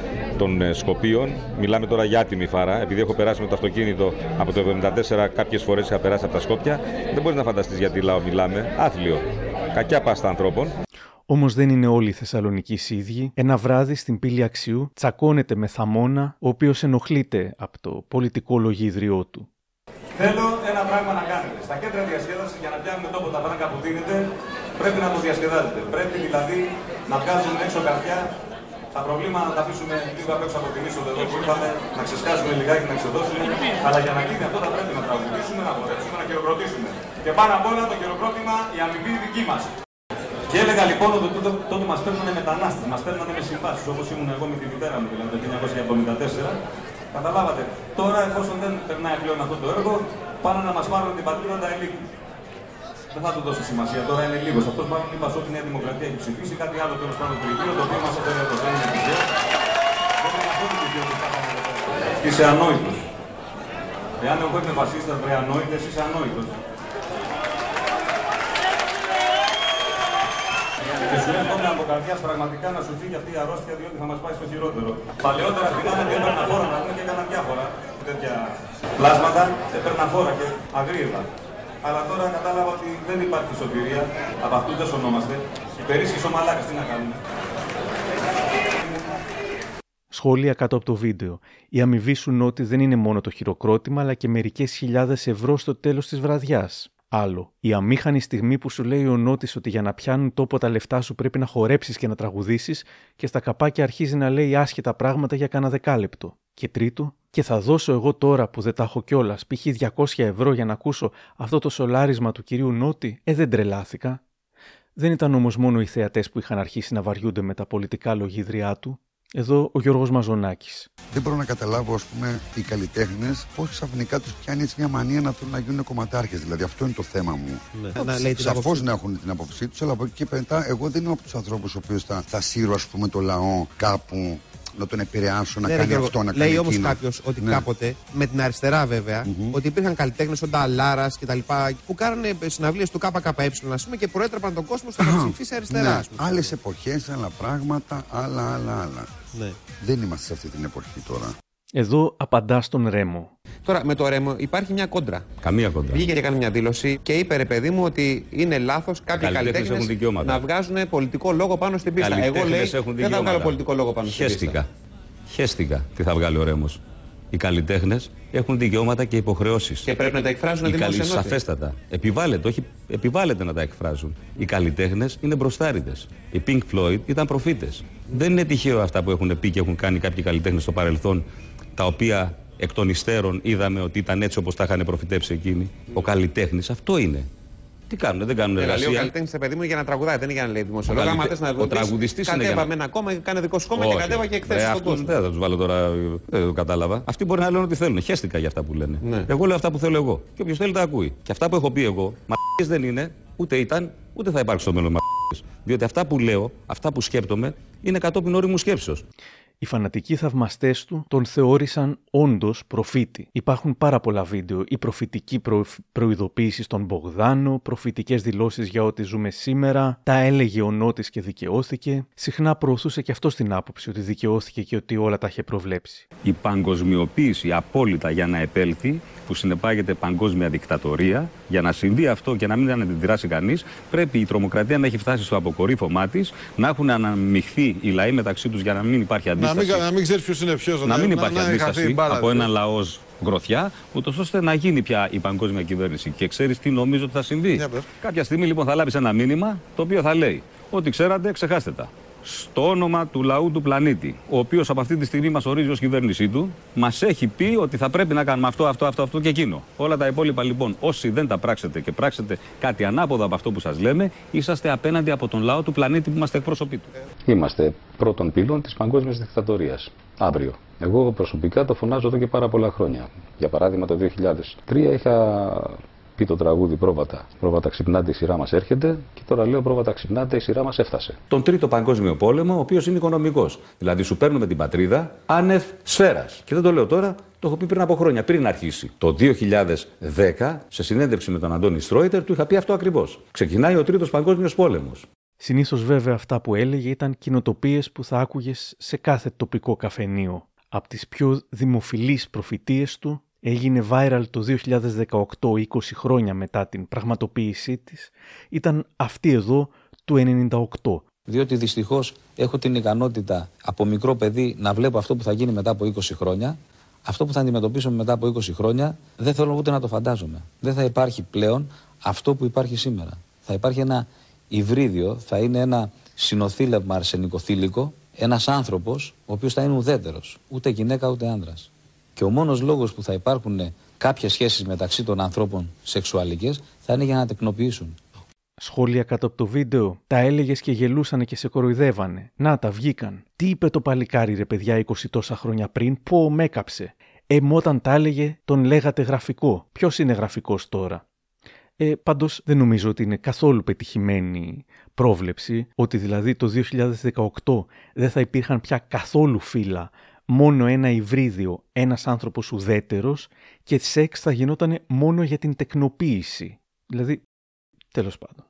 Των Σκοπίων, μιλάμε τώρα για άτιμη φάρα, επειδή έχω περάσει με το αυτοκίνητο από το 1974, κάποιες φορές είχα περάσει από τα Σκόπια, δεν μπορείς να φανταστείς γιατί λαό μιλάμε, άθλιο, κακιά πάστα ανθρώπων. Όμως δεν είναι όλοι οι Θεσσαλονικείς ίδιοι. Ένα βράδυ στην πύλη Αξιού τσακώνεται με Θαμώνα, ο οποίος ενοχλείται από το πολιτικό λογίδριό του. Θέλω ένα πράγμα να κάνετε. Στα κέντρα διασκέδασης, για να πιάνουμε τόπο τα φράγκα που δίνετε, πρέπει να το διασκεδάζετε. Πρέπει δηλαδή να βγάζουμε έξω καρδιά, τα προβλήματα να τα αφήσουμε λίγο απ' έξω από την είσοδο εδώ που είπαμε, να ξεσκάσουμε λιγάκι, να ξεδώσουμε. Αλλά για να γίνει αυτό θα πρέπει να τραγουδήσουμε, να χορέψουμε, να χειροκροτήσουμε. Και πάνω απ' όλα το χειροκρότημα η αμοιβή δική μας. Και έλεγα λοιπόν ότι τότε μας παίρνανε μετανάστες, μας παίρνανε με συμβάσεις, όπως ήμουν εγώ με τη μητέρα μου, δηλαδή το 1974. Καταλάβατε, τώρα εφόσον δεν περνάει πλέον αυτό το έργο, πάνε να μας πάρουν την πατρίδα τα ελίκη. Δεν θα του δώσω σημασία, τώρα είναι λίγος. Αυτός μάλλον είπα ότι η Νέα Δημοκρατία έχει ψηφίσει κάτι άλλο τέλος πάντων κριτήριο, το οποίο μας έφερε εδώ. Δεν είναι τυχαίο. Δεν είναι αυτό το κριτήριο που φτάσαμε εδώ πέρα. Είσαι ανόητος. Εάν εγώ είμαι φασίστας, βρε ανόητες, είσαι ανόητος. Και σου εύχομαι από καρδιάς πραγματικά να σου φύγει αυτή η αρρώστια, διότι θα μας πάει στο χειρότερο. Παλαιότερα θυμάμαι ότι έπαιρνα φόρα να δούμε και έκανα διάφορα τέτοια πλάσματα, έπαιρνα φόρα και αγρίευα. Αλλά τώρα κατάλαβα ότι δεν υπάρχει σωτηρία, από αυτούς δεν σωνόμαστε. Υπερίσχυς ο μαλάκας, τι να κάνουμε. Σχόλια κάτω από το βίντεο. Η αμοιβή σου Νότι δεν είναι μόνο το χειροκρότημα, αλλά και μερικές χιλιάδες ευρώ στο τέλος της βραδιάς. Άλλο. Η αμήχανη στιγμή που σου λέει ο Νότης ότι για να πιάνουν τόπο τα λεφτά σου πρέπει να χορέψεις και να τραγουδήσεις, και στα καπάκια αρχίζει να λέει άσχετα πράγματα για κάνα δεκάλεπτο. Και τρίτο, και θα δώσω εγώ τώρα που δεν τα έχω κιόλας, π.χ. 200 ευρώ για να ακούσω αυτό το σολάρισμα του κυρίου Νότη, δεν τρελάθηκα. Δεν ήταν όμως μόνο οι θεατές που είχαν αρχίσει να βαριούνται με τα πολιτικά λογίδριά του. Εδώ ο Γιώργος Μαζονάκης. Δεν μπορώ να καταλάβω, ας πούμε, οι καλλιτέχνες πώς ξαφνικά τους πιάνει έτσι μια μανία να θέλουν να γίνουν κομματάρχες. Δηλαδή, αυτό είναι το θέμα μου. Ναι. Σαφώς να έχουν την άποψή τους, αλλά από εκεί και μετά, εγώ δεν είμαι από τους ανθρώπους ο οποίος θα σύρω, ας πούμε, το λαό κάπου, να τον επηρεάσω, να κάνει αυτό, να κάνει λέει εκείνο. Όμως κάποιος ότι κάποτε, με την αριστερά βέβαια, ότι υπήρχαν καλλιτέχνες όντα Λάρας κτλ. Που κάνανε συναυλίες του ΚΚΕ, ας πούμε, και προέτρεπαν τον κόσμο στο να ψηφίσει αριστερά. Ναι. Άλλες εποχές, άλλα πράγματα, άλλα. Ναι. Δεν είμαστε σε αυτή την εποχή τώρα. Εδώ απαντά στον Ρέμο. Τώρα με το Ρέμο υπάρχει μια κόντρα. Καμία κόντρα. Βγήκε και έκανε μια δήλωση και είπε, ρε παιδί μου, ότι είναι λάθος κάποιοι καλλιτέχνες να βγάζουν πολιτικό λόγο πάνω στην πίστα. Εγώ λέει δεν θα βγάλω πολιτικό λόγο πάνω στην πίστα. Χέστηκα τι θα βγάλει ο Ρέμος. Οι καλλιτέχνες έχουν δικαιώματα και υποχρεώσεις. Και πρέπει να τα εκφράζουν δημόσια. Σαφέστατα. Επιβάλλεται να τα εκφράζουν. Οι καλλιτέχνες είναι μπροστάριδες. Οι Pink Floyd ήταν προφήτες. Δεν είναι τυχαίο αυτά που έχουν πει και έχουν κάνει κάποιοι καλλιτέχνες στο παρελθόν, τα οποία εκ των υστέρων είδαμε ότι ήταν έτσι όπως τα είχαν προφητεύσει εκείνοι. Ο καλλιτέχνης αυτό είναι. Τι κάνουν, δεν κάνουν εργασία. Λέει ο καλλιτέχνης, παιδί μου, για να τραγουδάει, δεν είναι για να λέει δημοσιολόγο. Άμα θες να τραγουδιστείς, κατέβα με ένα κόμμα, κάνε δικό σου κόμμα και κατέβα και εκθέσεις στον κόσμο. Δεν θα τους βάλω τώρα, δεν το κατάλαβα. Αυτοί μπορεί να λένε ό,τι θέλουν. Χέστηκα για αυτά που λένε. Ναι. Εγώ λέω αυτά που θέλω εγώ. Και όποιος θέλει τα ακούει. Και αυτά που έχω πει εγώ, μ***ες δεν είναι, ούτε ήταν, ούτε θα υπάρξει στο μέλλον μ***ες. Διότι αυτά που λέω, αυτά που σκέπτομαι, είναι κατόπιν όριμου σκέψεως. Οι φανατικοί θαυμαστές του τον θεώρησαν όντως προφήτη. Υπάρχουν πάρα πολλά βίντεο. Η προφητική προειδοποίηση στον Μπογδάνο, προφητικές δηλώσεις για ό,τι ζούμε σήμερα, τα έλεγε ο Νότης και δικαιώθηκε. Συχνά προωθούσε και αυτό την άποψη ότι δικαιώθηκε και ότι όλα τα είχε προβλέψει. Η παγκοσμιοποίηση απόλυτα για να επέλθει, που συνεπάγεται παγκόσμια δικτατορία, για να συμβεί αυτό και να μην αντιδράσει κανείς, πρέπει η τρομοκρατία να έχει φτάσει στο αποκορύφωμά της, να έχουν αναμειχθεί οι λαοί μεταξύ τους για να μην υπάρχει αντίσταση. Να μην ξέρεις ποιος είναι ποιος. Να μην υπάρχει αντίσταση από έναν λαό γροθιά, ούτως ώστε να γίνει πια η παγκόσμια κυβέρνηση. Και ξέρεις τι νομίζω ότι θα συμβεί. Κάποια στιγμή λοιπόν θα λάβεις ένα μήνυμα το οποίο θα λέει: ό,τι ξέρατε, ξεχάστε τα. Στο όνομα του λαού του πλανήτη, ο οποίος από αυτή τη στιγμή μας ορίζει ως κυβέρνησή του, μας έχει πει ότι θα πρέπει να κάνουμε αυτό και εκείνο. Όλα τα υπόλοιπα λοιπόν, όσοι δεν τα πράξετε και πράξετε κάτι ανάποδα από αυτό που σας λέμε, είσαστε απέναντι από τον λαό του πλανήτη που είμαστε εκπρόσωποι του. Είμαστε πρώτων πυλών της παγκόσμιας δικτατορίας. Αύριο. Εγώ προσωπικά το φωνάζω εδώ και πάρα πολλά χρόνια. Για παράδειγμα, το 2003 είχα πει το τραγούδι πρόβατα. Πρόβατα ξυπνάτε, η σειρά μας έρχεται. Και τώρα λέω πρόβατα ξυπνάτε, η σειρά μας έφτασε. Τον Τρίτο Παγκόσμιο Πόλεμο, ο οποίος είναι οικονομικός. Δηλαδή σου παίρνουμε την πατρίδα άνευ σφαίρας. Και δεν το λέω τώρα, το έχω πει πριν από χρόνια, πριν αρχίσει. Το 2010, σε συνέντευξη με τον Αντώνη Στρόιτερ, του είχα πει αυτό ακριβώς. Ξεκινάει ο Τρίτος Παγκόσμιος Πόλεμος. Συνήθως βέβαια αυτά που έλεγε ήταν κοινοτοπίες που θα άκουγες σε κάθε τοπικό καφενείο. Από τις πιο δημοφιλείς προφητείες του, έγινε viral το 2018, 20 χρόνια μετά την πραγματοποίησή της, ήταν αυτή εδώ του 98. Διότι δυστυχώς έχω την ικανότητα από μικρό παιδί να βλέπω αυτό που θα γίνει μετά από 20 χρόνια. Αυτό που θα αντιμετωπίσουμε μετά από 20 χρόνια δεν θέλω ούτε να το φαντάζομαι. Δεν θα υπάρχει πλέον αυτό που υπάρχει σήμερα. Θα υπάρχει ένα υβρίδιο, θα είναι ένα συνοθήλευμα αρσενικοθήλικο, ένας άνθρωπος ο οποίος θα είναι ουδέτερος, ούτε γυναίκα ούτε άνδρας. Και ο μόνος λόγος που θα υπάρχουν κάποιες σχέσεις μεταξύ των ανθρώπων σεξουαλικές θα είναι για να τεκνοποιήσουν. Σχόλια κάτω από το βίντεο. Τα έλεγες και γελούσανε και σε κοροϊδεύανε. Να, τα βγήκαν. Τι είπε το παλικάρι ρε παιδιά 20 τόσα χρόνια πριν, πω με έκαψε. Όταν τα έλεγε τον λέγατε γραφικό. Ποιος είναι γραφικός τώρα? Πάντως δεν νομίζω ότι είναι καθόλου πετυχημένη πρόβλεψη, ότι δηλαδή το 2018 δεν θα υπήρχαν πια καθόλου φύλλα, μόνο ένα υβρίδιο, ένας άνθρωπος ουδέτερος και σεξ θα γινόταν μόνο για την τεκνοποίηση. Δηλαδή, τέλος πάντων.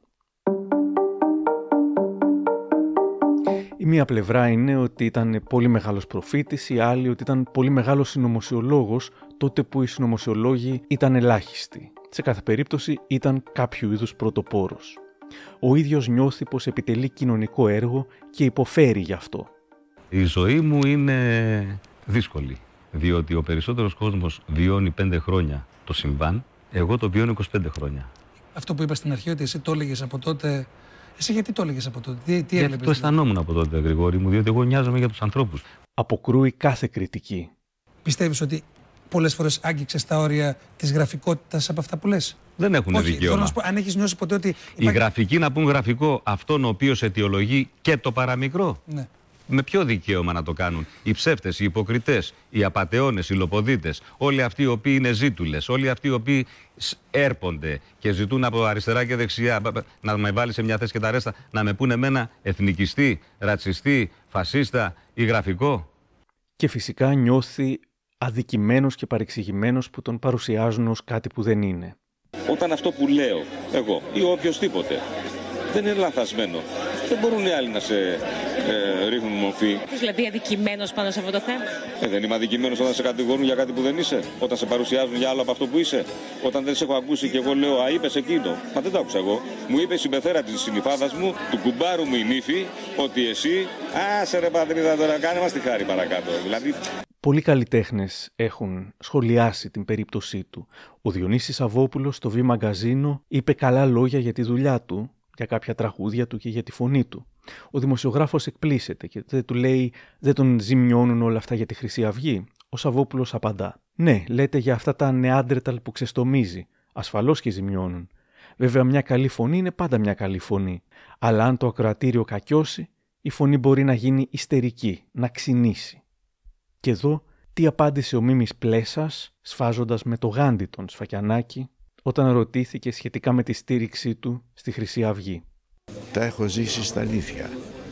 Η μία πλευρά είναι ότι ήταν πολύ μεγάλος προφήτης, η άλλη ότι ήταν πολύ μεγάλος συνωμοσιολόγος τότε που οι συνωμοσιολόγοι ήταν ελάχιστοι. Σε κάθε περίπτωση ήταν κάποιο είδους πρωτοπόρος. Ο ίδιος νιώθει πως επιτελεί κοινωνικό έργο και υποφέρει γι' αυτό. Η ζωή μου είναι δύσκολη, διότι ο περισσότερος κόσμος βιώνει 5 χρόνια το συμβάν, εγώ το βιώνω 25 χρόνια. Αυτό που είπα στην αρχή, ότι εσύ το έλεγες από τότε. Εσύ γιατί το έλεγες από τότε, τι έβλεπες? Το αισθανόμουν από τότε, Γρηγόρη μου, διότι εγώ νοιάζομαι για τους ανθρώπους. Αποκρούει κάθε κριτική. Πιστεύεις ότι πολλές φορές άγγιξες τα όρια της γραφικότητας από αυτά που λες? Δεν έχουν δικαίωμα. Θέλω να σου πω, αν έχεις νιώσει ποτέ ότι. Οι γραφικοί να πούν γραφικό αυτόν ο οποίος αιτιολογεί και το παραμικρό. Ναι. Με ποιο δικαίωμα να το κάνουν? Οι ψεύτες, οι υποκριτές, οι απατεώνες, οι λοποδίτες, όλοι αυτοί οι οποίοι είναι ζήτουλες, όλοι αυτοί οι οποίοι έρπονται και ζητούν από αριστερά και δεξιά να με βάλει σε μια θέση και τα ρέστα, να με πούνε εμένα εθνικιστή, ρατσιστή, φασίστα ή γραφικό. Και φυσικά νιώθει αδικημένος και παρεξηγημένος που τον παρουσιάζουν ως κάτι που δεν είναι. Όταν αυτό που λέω εγώ ή οποιοσδήποτε δεν είναι λανθασμένο, δεν μπορούν οι άλλοι να σε ρίχνουν μορφή. Δηλαδή αδικημένος πάνω σε αυτό το θέμα? Δεν είμαι αδικημένος όταν σε κατηγορούν για κάτι που δεν είσαι, όταν σε παρουσιάζουν για άλλο από αυτό που είσαι, όταν δεν σε έχω ακούσει και εγώ λέω «Α, είπες εκείνο». Μα δεν το άκουσα εγώ. Μου είπε η συμπεθέρα της συνυφάδας μου, του κουμπάρου μου η νύφη, ότι εσύ, άσε ρε πατρίδα τώρα, κάνε μας τη χάρη παρακάτω. Δηλαδή. Πολλοί καλλιτέχνες έχουν σχολιάσει την περίπτωσή του. Ο Διονύσης Σαββόπουλος στο Β Μαγκαζίνο είπε καλά λόγια για τη δουλειά του, για κάποια τραγούδια του και για τη φωνή του. Ο δημοσιογράφος εκπλήσεται και δεν του λέει «Δεν τον ζημιώνουν όλα αυτά για τη Χρυσή Αυγή?» Ο Σαββόπουλος απαντά «Ναι, λέτε για αυτά τα νεάντρεταλ που ξεστομίζει. Ασφαλώς και ζημιώνουν. Βέβαια μια καλή φωνή είναι πάντα μια καλή φωνή. Αλλά αν το ακροατήριο κακιώσει, η φωνή μπορεί να γίνει ιστερική, να ξυνήσει». Και εδώ τι απάντησε ο Μίμης Πλέσας σφάζοντας με το γάντι τον Σφακιανάκη όταν ρωτήθηκε σχετικά με τη στήριξή του στη Χρυσή Αυγή. Τα έχω ζήσει στα αλήθεια.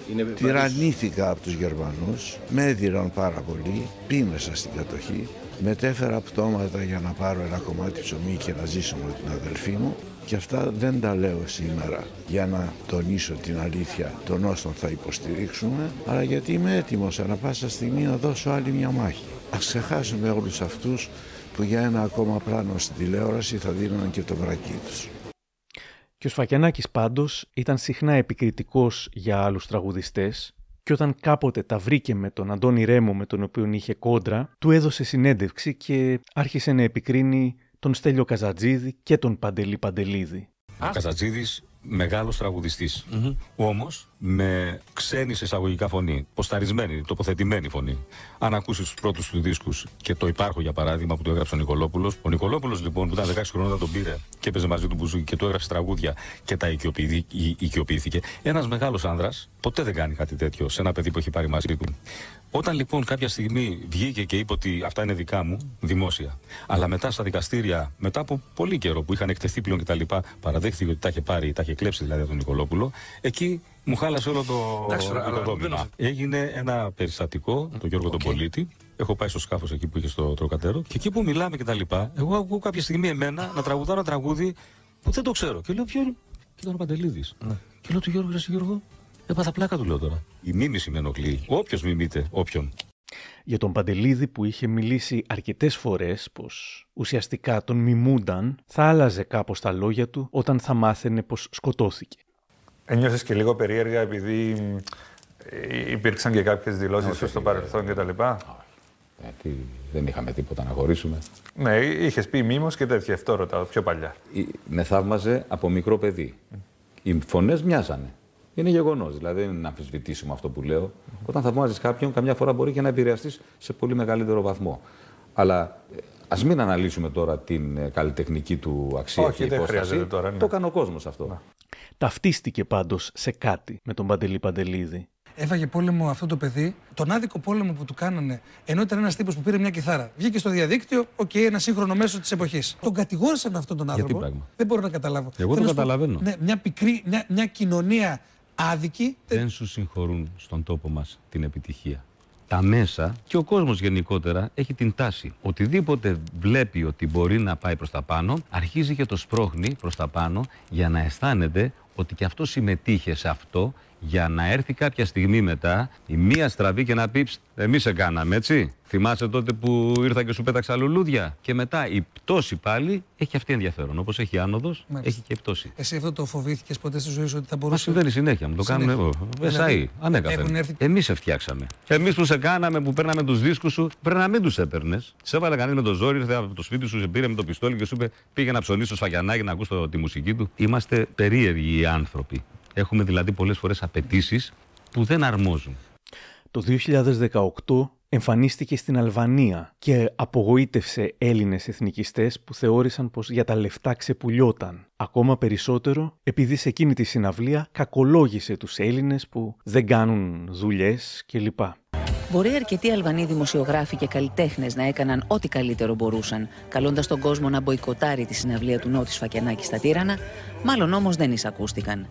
Τυραννήθηκα από τους Γερμανούς, με έδιραν πάρα πολύ, πίνεσα στην κατοχή, μετέφερα πτώματα για να πάρω ένα κομμάτι ψωμί και να ζήσω με την αδελφή μου και αυτά δεν τα λέω σήμερα για να τονίσω την αλήθεια των όσων θα υποστηρίξουμε, αλλά γιατί είμαι έτοιμος ανά πάσα στιγμή να δώσω άλλη μια μάχη. Ας ξεχάσουμε όλους αυτούς που για ένα ακόμα πλάνο στην τηλεόραση θα δίνουν και το βρακί τους. Και ο Σφακιανάκης πάντως ήταν συχνά επικριτικός για άλλους τραγουδιστές και όταν κάποτε τα βρήκε με τον Αντώνη Ρέμο με τον οποίο είχε κόντρα, του έδωσε συνέντευξη και άρχισε να επικρίνει τον Στέλιο Καζατζίδη και τον Παντελή Παντελίδη. Ο Καζατζίδης μεγάλος τραγουδιστής, όμως με ξένη σε εισαγωγικά φωνή, ποσταρισμένη, τοποθετημένη φωνή. Αν ακούσει τους πρώτους του δίσκους και το υπάρχω για παράδειγμα που του έγραψε ο Νικολόπουλος. Ο Νικολόπουλος λοιπόν που ήταν 16 χρονών τον πήρε και έπαιζε μαζί του μπουζούκι και του έγραψε τραγούδια και τα οικειοποιήθηκε. Ένας μεγάλος άνδρας ποτέ δεν κάνει κάτι τέτοιο σε ένα παιδί που έχει πάρει μαζί του. Όταν λοιπόν κάποια στιγμή βγήκε και είπε ότι αυτά είναι δικά μου, δημόσια, αλλά μετά στα δικαστήρια, μετά από πολύ καιρό που είχαν εκτεθεί πλέον κτλ., παραδέχθηκε ότι τα είχε πάρει, τα είχε κλέψει δηλαδή από τον Νικολόπουλο, εκεί μου χάλασε όλο το οικοδόμημα. Έγινε ένα περιστατικό, τον Γιώργο τον Πολίτη. Έχω πάει στο σκάφος εκεί που είχε στο Τροκατέρο και εκεί που μιλάμε κτλ. Εγώ ακούω κάποια στιγμή εμένα να τραγουδάω ένα τραγούδι που δεν το ξέρω. Και λέω ποιο είναι. Και ήταν ο Παντελίδης. Και λέω του Γιώργου, ρε Γιώργο. Έπαθα πλάκα του λέω τώρα. Η μίμηση με ενοχλεί. Όποιος μιμείται, όποιον. Για τον Παντελίδη που είχε μιλήσει αρκετές φορές πως ουσιαστικά τον μιμούνταν, θα άλλαζε κάπως τα λόγια του όταν θα μάθαινε πως σκοτώθηκε. Ένιωσες και λίγο περίεργα επειδή υπήρξαν και κάποιες δηλώσεις στο παρελθόν κτλ. Γιατί δεν είχαμε τίποτα να χωρίσουμε. Ναι, είχες πει μήμος και τέτοια, αυτό ρωτάω πιο παλιά. Με θαύμαζε από μικρό παιδί. Οι φωνές μοιάζανε. Είναι γεγονός, δηλαδή δεν είναι να αμφισβητήσουμε αυτό που λέω. Όταν θαυμάζεις κάποιον, καμιά φορά μπορεί και να επηρεαστείς σε πολύ μεγαλύτερο βαθμό. Αλλά ας μην αναλύσουμε τώρα την καλλιτεχνική του αξία. Όχι, και δεν χρειάζεται τώρα. Ναι. Το κάνει ο κόσμος αυτό. Ναι. Ταυτίστηκε πάντως σε κάτι με τον Παντελή Παντελίδη. Έφαγε πόλεμο αυτό το παιδί, τον άδικο πόλεμο που του κάνανε, ενώ ήταν ένας τύπος που πήρε μια κιθάρα. Βγήκε στο διαδίκτυο, ένα σύγχρονο μέσο της εποχής. Τον κατηγόρησαν αυτόν τον άνθρωπο. Γιατί πράγμα? Δεν μπορώ να καταλάβω. Εγώ το καταλαβαίνω. Ναι, μια κοινωνία άδικη. Δεν σου συγχωρούν στον τόπο μας την επιτυχία. Τα μέσα και ο κόσμος γενικότερα έχει την τάση. Οτιδήποτε βλέπει ότι μπορεί να πάει προς τα πάνω, αρχίζει και το σπρώχνει προς τα πάνω για να αισθάνεται ότι και αυτό συμμετείχε σε αυτό, για να έρθει κάποια στιγμή μετά η μία στραβή και να πει εμείς σε κάναμε, έτσι. Θυμάσαι τότε που ήρθα και σου πέταξα λουλούδια? Και μετά η πτώση πάλι έχει αυτή ενδιαφέρον. Όπως έχει άνοδος, έχει και πτώση. Εσύ αυτό το φοβήθηκες ποτέ στη ζωή σου ότι θα μπορούσε? Συμβαίνει συνέχεια, μου το κάνουν εγώ. Εσάι, ανέκαθεν. Εμείς σε φτιάξαμε. Εμείς που σε κάναμε, που παίρναμε τους δίσκους σου, πρέπει να μην τους έπαιρνες. Σε έβαλε κανείς με το ζόρι, ήρθε από το σπίτι σου, σε πήρε με το πιστόλι και σου είπε πήγε να ψωνίσει στο σφαγιανάκι να ακούς τη μουσική του. Είμαστε περίεργοι οι άνθρωποι. Έχουμε δηλαδή πολλές φορές απαιτήσεις που δεν αρμόζουν. Το 2018 εμφανίστηκε στην Αλβανία και απογοήτευσε Έλληνες εθνικιστές που θεώρησαν πως για τα λεφτά ξεπουλιόταν. Ακόμα περισσότερο επειδή σε εκείνη τη συναυλία κακολόγησε τους Έλληνες που δεν κάνουν δουλειές κλπ. Μπορεί αρκετοί Αλβανοί δημοσιογράφοι και καλλιτέχνες να έκαναν ό,τι καλύτερο μπορούσαν, καλώντας τον κόσμο να μποϊκοτάρει τη συναυλία του Νότι Σφακιανάκη στα Τύρανα, μάλλον όμως δεν εισακούστηκαν.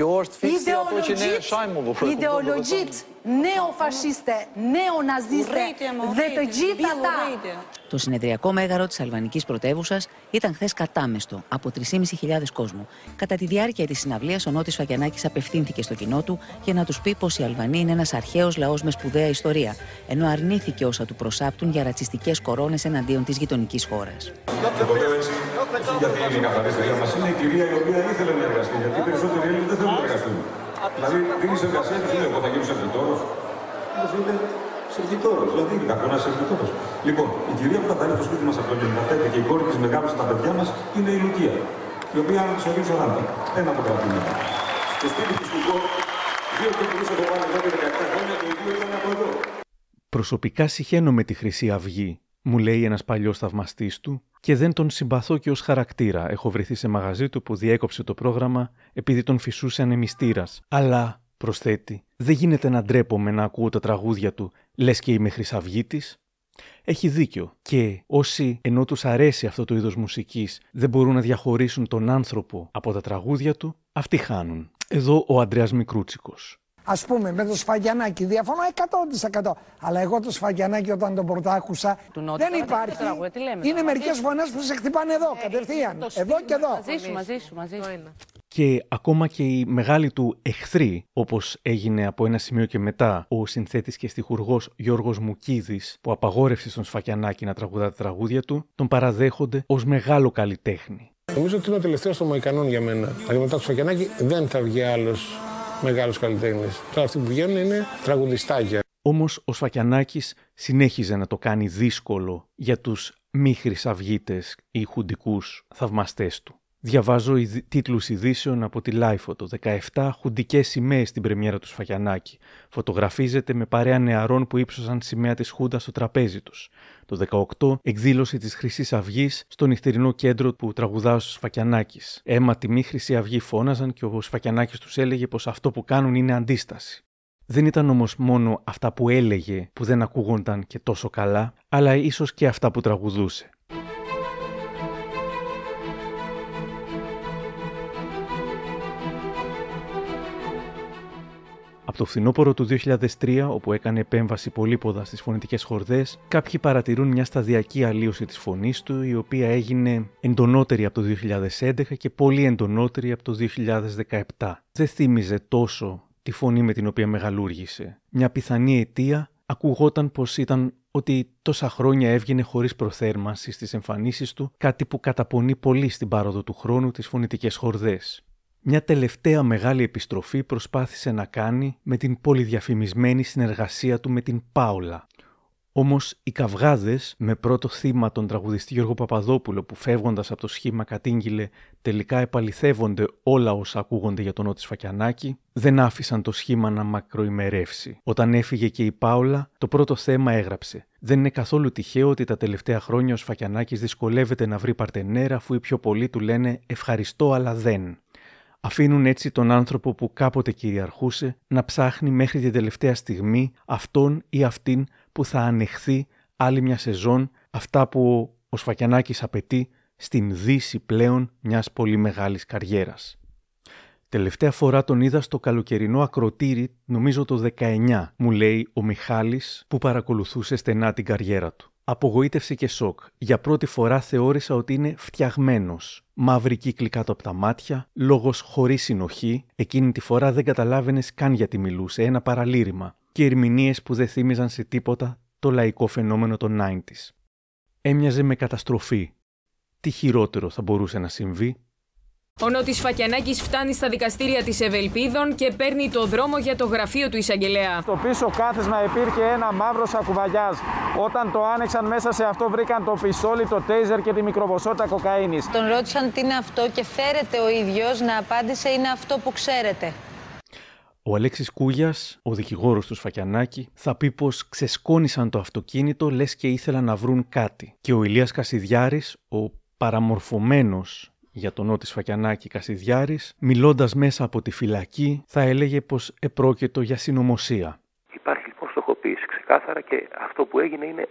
Ιδεολογit νεοφασίστε, νεοναζίστε, δε το gjithα. Το συνεδριακό μέγαρο της αλβανικής πρωτεύουσας ήταν χθες κατάμεστο από 3.500 κόσμου. Κατά τη διάρκεια της συναυλίας, ο Νότης Σφακιανάκης απευθύνθηκε στο κοινό του για να τους πει πως η Αλβανία είναι ένας αρχαίος λαός με σπουδαία ιστορία, ενώ αρνήθηκε όσα του προσάπτουν για ρατσιστικές κορώνες εναντίον της γειτονικής χώρας. Εγώ λέω έτσι, γιατί είναι η καθαρή ιστορία μας. Είναι η κυρία η οποία ήθελε να εργαστεί, γιατί οι περισσότεροι Έλληνες δεν θέλουν να εργαστούν. Δηλαδή, δίνεις εργασία και σου λέει: εγώ θα γίνω σερβιτόρος. Σερβιτόρος, δηλαδή, κακό να είσαι σερβιτόρος. Λοιπόν, η κυρία που καθαρίζει το σπίτι μας από το 1995 και η κόρη της μεγάλωσε τα παιδιά μας είναι η Λουκία, η οποία είναι στο 40. Ένα από τα παιδιά. Στο σπίτι της του κόρη, δύο κέντρους έχω βάλει εδώ και 17 χρόνια και οι δύο ήταν από εδώ. Προσωπικά συχαίνω με τη Χρυσή Αυγή, μου λέει ένας παλιός θαυμαστής του, και δεν τον συμπαθώ και ως χαρακτήρα. Έχω βρεθεί σε μαγαζί του που διέκοψε το πρόγραμμα επειδή τον φυσούσε ανεμιστήρας. Αλλά, προσθέτει, δεν γίνεται να ντρέπομαι να ακούω τα τραγούδια του, λες και είμαι χρυσαυγίτης. Έχει δίκιο. Και όσοι, ενώ τους αρέσει αυτό το είδος μουσικής, δεν μπορούν να διαχωρίσουν τον άνθρωπο από τα τραγούδια του, αυτοί χάνουν. Εδώ ο Ανδρέας Μικρούτσικος. Ας πούμε, με το Σφαγιανάκη διαφωνώ 100%. Αλλά εγώ το Σφαγιανάκη όταν τον πρωτάκουσα δεν υπάρχει. Είναι μερικές φωνές που σε χτυπάνε εδώ, κατευθείαν. Εδώ και εδώ. Μαζί σου. Και ακόμα και οι μεγάλοι του εχθροί, όπως έγινε από ένα σημείο και μετά ο συνθέτης και στιχουργός Γιώργος Μουκίδης, που απαγόρευσε στον Σφακιανάκη να τραγουδά τα τραγούδια του, τον παραδέχονται ως μεγάλο καλλιτέχνη. Νομίζω ότι είναι ο τελευταίος των Μοϊκανών για μένα. Δηλαδή μετά το Σφακιανάκη δεν θα βγει άλλος μεγάλος καλλιτέχνης. Τώρα αυτοί που βγαίνουν είναι τραγουδιστάκια. Όμως ο Σφακιανάκης συνέχιζε να το κάνει δύσκολο για τους μη χρυσαυγίτες ή χουντικούς θαυμαστές του. Διαβάζω τίτλους ειδήσεων από τη Λάιφο. Το 17 χουντικές σημαίες στην πρεμιέρα του Σφακιανάκη. Φωτογραφίζεται με παρέα νεαρών που ύψωσαν σημαία της Χούντας στο τραπέζι τους. Το 18 εκδήλωση της Χρυσής Αυγής στο νυχτερινό κέντρο που τραγουδά ο Σφακιανάκης. Αίματοι μη Χρυσή Αυγή φώναζαν και ο Σφακιανάκης τους έλεγε πως αυτό που κάνουν είναι αντίσταση. Δεν ήταν όμως μόνο αυτά που έλεγε που δεν ακούγονταν και τόσο καλά, αλλά ίσως και αυτά που τραγουδούσε. Από το φθινόπωρο του 2003, όπου έκανε επέμβαση πολύποδα στις φωνητικές χορδές, κάποιοι παρατηρούν μια σταδιακή αλλίωση της φωνής του, η οποία έγινε εντονότερη από το 2011 και πολύ εντονότερη από το 2017. Δεν θύμιζε τόσο τη φωνή με την οποία μεγαλούργησε. Μια πιθανή αιτία ακούγονταν πως ήταν ότι τόσα χρόνια έβγαινε χωρίς προθέρμανση στις εμφανίσεις του, κάτι που καταπονεί πολύ στην πάροδο του χρόνου τις φωνητικές χορδές. Μια τελευταία μεγάλη επιστροφή προσπάθησε να κάνει με την πολυδιαφημισμένη συνεργασία του με την Πάολα. Όμως οι καυγάδες, με πρώτο θύμα τον τραγουδιστή Γιώργο Παπαδόπουλο που φεύγοντας από το σχήμα κατήγγειλε τελικά επαληθεύονται όλα όσα ακούγονται για τον Νότι Σφακιανάκη, δεν άφησαν το σχήμα να μακροημερεύσει. Όταν έφυγε και η Πάολα, το πρώτο θέμα έγραψε: «Δεν είναι καθόλου τυχαίο ότι τα τελευταία χρόνια ο Σφακιανάκης δυσκολεύεται να βρει παρτενέρα, αφού οι πιο πολλοί του λένε ευχαριστώ αλλά δεν». Αφήνουν έτσι τον άνθρωπο που κάποτε κυριαρχούσε να ψάχνει μέχρι την τελευταία στιγμή αυτόν ή αυτήν που θα ανεχθεί άλλη μια σεζόν, αυτά που ο Σφακιανάκης απαιτεί στην δύση πλέον μιας πολύ μεγάλης καριέρας. Τελευταία φορά τον είδα στο καλοκαιρινό ακροτήρι, νομίζω το 19, μου λέει ο Μιχάλης που παρακολουθούσε στενά την καριέρα του. Απογοήτευση και σοκ. Για πρώτη φορά θεώρησα ότι είναι φτιαγμένος. Μαύρη κύκλη κάτω από τα μάτια, λόγος χωρίς συνοχή, εκείνη τη φορά δεν καταλάβαινες καν γιατί μιλούσε, ένα παραλήρημα, και ερμηνείες που δεν θύμιζαν σε τίποτα το λαϊκό φαινόμενο των 90's. Έμοιαζε με καταστροφή. Τι χειρότερο θα μπορούσε να συμβεί? Ο Νότης Σφακιανάκης φτάνει στα δικαστήρια της Ευελπίδων και παίρνει το δρόμο για το γραφείο του εισαγγελέα. Στο πίσω κάθισμα υπήρχε ένα μαύρο σακουβαγιάζ. Όταν το άνοιξαν, μέσα σε αυτό βρήκαν το πιστόλι, το τέιζερ και τη μικροποσότητα κοκαίνης. Τον ρώτησαν τι είναι αυτό και φέρεται ο ίδιος να απάντησε είναι αυτό που ξέρετε. Ο Αλέξης Κούγιας, ο δικηγόρος του Σφακιανάκη, θα πει πως ξεσκόνησαν το αυτοκίνητο λες και ήθελαν να βρουν κάτι. Και ο Ηλίας Κασιδιάρης, ο παραμορφωμένος για τον Νότι Σφακιανάκη Κασιδιάρης, μιλώντας μέσα από τη φυλακή, θα έλεγε πως επρόκειτο για συνωμοσία. Υπάρχει λοιπόν στοχοποίηση ξεκάθαρα και αυτό που έγινε είναι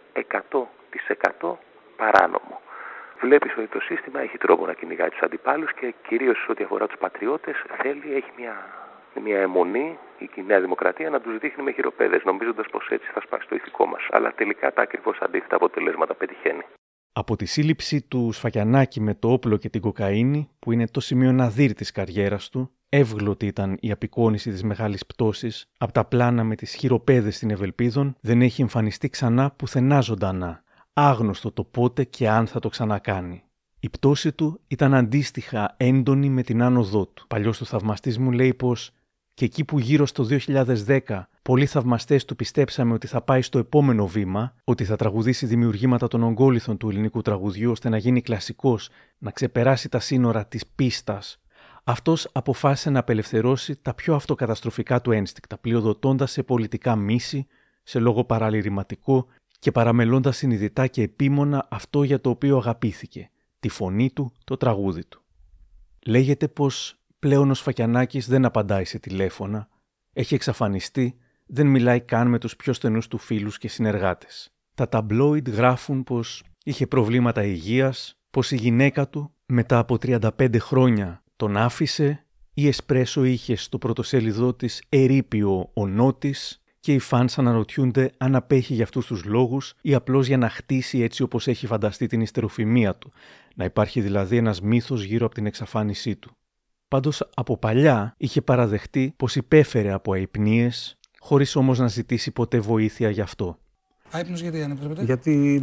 100% παράνομο. Βλέπεις ότι το σύστημα έχει τρόπο να κυνηγάει τους αντιπάλους και κυρίως ό,τι αφορά τους πατριώτες έχει μια αιμονή η Νέα Δημοκρατία να τους δείχνει με χειροπέδες, νομίζοντας πως έτσι θα σπάσει το ηθικό μας. Αλλά τελικά τα ακριβώς αντίθετα αποτελέσματα πετυχαίνει. Από τη σύλληψη του Σφακιανάκη με το όπλο και την κοκαίνη, που είναι το σημείο ναδύρ της καριέρας του, εύγλωτη ήταν η απεικόνιση της μεγάλης πτώσης, από τα πλάνα με τις χειροπέδες στην Ευελπίδων δεν έχει εμφανιστεί ξανά πουθενά ζωντανά. Άγνωστο το πότε και αν θα το ξανακάνει. Η πτώση του ήταν αντίστοιχα έντονη με την άνοδό του. Παλιός του θαυμαστής μου λέει πως και εκεί που γύρω στο 2010 πολλοί θαυμαστές του πιστέψαμε ότι θα πάει στο επόμενο βήμα, ότι θα τραγουδήσει δημιουργήματα των ογκόληθων του ελληνικού τραγουδιού ώστε να γίνει κλασικός, να ξεπεράσει τα σύνορα της πίστας, αυτός αποφάσισε να απελευθερώσει τα πιο αυτοκαταστροφικά του ένστικτα, πλειοδοτώντας σε πολιτικά μίση, σε λόγο παραλυρηματικό και παραμελώντας συνειδητά και επίμονα αυτό για το οποίο αγαπήθηκε, τη φωνή του, το τραγούδι του. Λέγεται πως πλέον ο Σφακιανάκης δεν απαντάει σε τηλέφωνα, έχει εξαφανιστεί, δεν μιλάει καν με τους πιο στενούς του φίλους και συνεργάτες. Τα ταμπλόιντ γράφουν πως είχε προβλήματα υγείας, πως η γυναίκα του μετά από 35 χρόνια τον άφησε, η Εσπρέσο είχε στο πρωτοσέλιδό της ερείπιο ο Νότης και οι φανς αναρωτιούνται αν απέχει για αυτούς τους λόγους ή απλώς για να χτίσει έτσι όπως έχει φανταστεί την ιστεροφημία του, να υπάρχει δηλαδή ένας μύθος γύρω από την εξαφάνισή του. Πάντως από παλιά είχε παραδεχτεί πως υπέφερε από αϊπνίες, χωρίς όμως να ζητήσει ποτέ βοήθεια γι' αυτό. Άϊπνος γιατί αν επιτρέπετε? Γιατί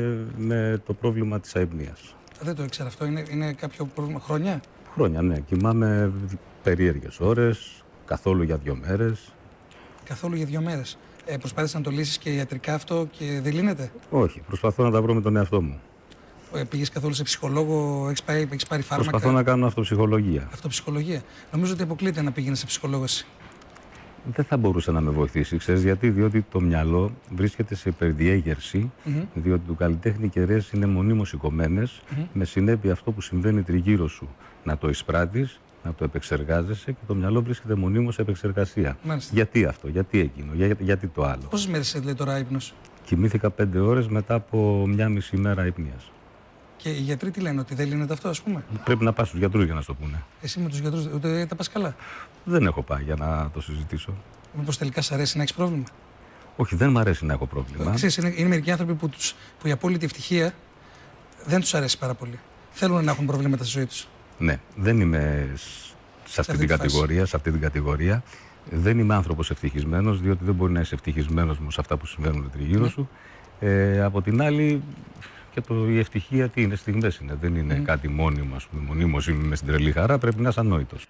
με το πρόβλημα της αϊπνίας. Δεν το ήξερα αυτό. Είναι κάποιο πρόβλημα χρόνια? Χρόνια, ναι. Κοιμάμαι περίεργες ώρες, καθόλου για 2 μέρες. Καθόλου για 2 μέρες. Προσπάθησες να το λύσεις και ιατρικά αυτό και δεν λύνεται? Όχι. Προσπαθώ να τα βρω με τον εαυτό μου. Πήγες καθόλου σε ψυχολόγο, έχεις πάρει φάρμακα? Προσπαθώ να κάνω αυτοψυχολογία. Αυτοψυχολογία. Νομίζω ότι αποκλείται να πήγαινες σε ψυχολόγο εσύ. Δεν θα μπορούσε να με βοηθήσει, ξέρεις γιατί? Διότι το μυαλό βρίσκεται σε υπερδιέγερση, διότι το καλλιτέχνη οι κεραίες είναι μονίμως σηκωμένες, με συνέπεια αυτό που συμβαίνει τριγύρω σου να το εισπράττεις, να το επεξεργάζεσαι και το μυαλό βρίσκεται μονίμως σε επεξεργασία. Μάλιστα. Γιατί αυτό, γιατί εκείνο, γιατί το άλλο. Πόσες μέρες λέει τώρα ύπνος? Κοιμήθηκα 5 ώρες μετά από 1,5 μέρα ύπνοιας. Και οι γιατροί τι λένε, ότι δεν λύνεται αυτό, ας πούμε? Πρέπει να πας στους γιατρούς για να σου το πούνε. Εσύ με τους γιατρούς ούτε τα πας καλά? Δεν έχω πάει για να το συζητήσω. Μήπως τελικά σ' αρέσει να έχεις πρόβλημα? Όχι, δεν μου αρέσει να έχω πρόβλημα. Ξέρεις, είναι μερικοί άνθρωποι που η απόλυτη ευτυχία δεν τους αρέσει πάρα πολύ. Θέλουν να έχουν προβλήματα στη ζωή τους. Ναι, δεν είμαι σε αυτή την κατηγορία. Δεν είμαι άνθρωπος ευτυχισμένος, διότι δεν μπορεί να είσαι ευτυχισμένος με αυτά που συμβαίνουν τριγύρω σου. Από την άλλη, και η ευτυχία τι είναι, στιγμές είναι. Δεν είναι κάτι μόνιμο, ας πούμε. Μονίμως είμαι στην τρελή χαρά, πρέπει να είσαι ανόητος.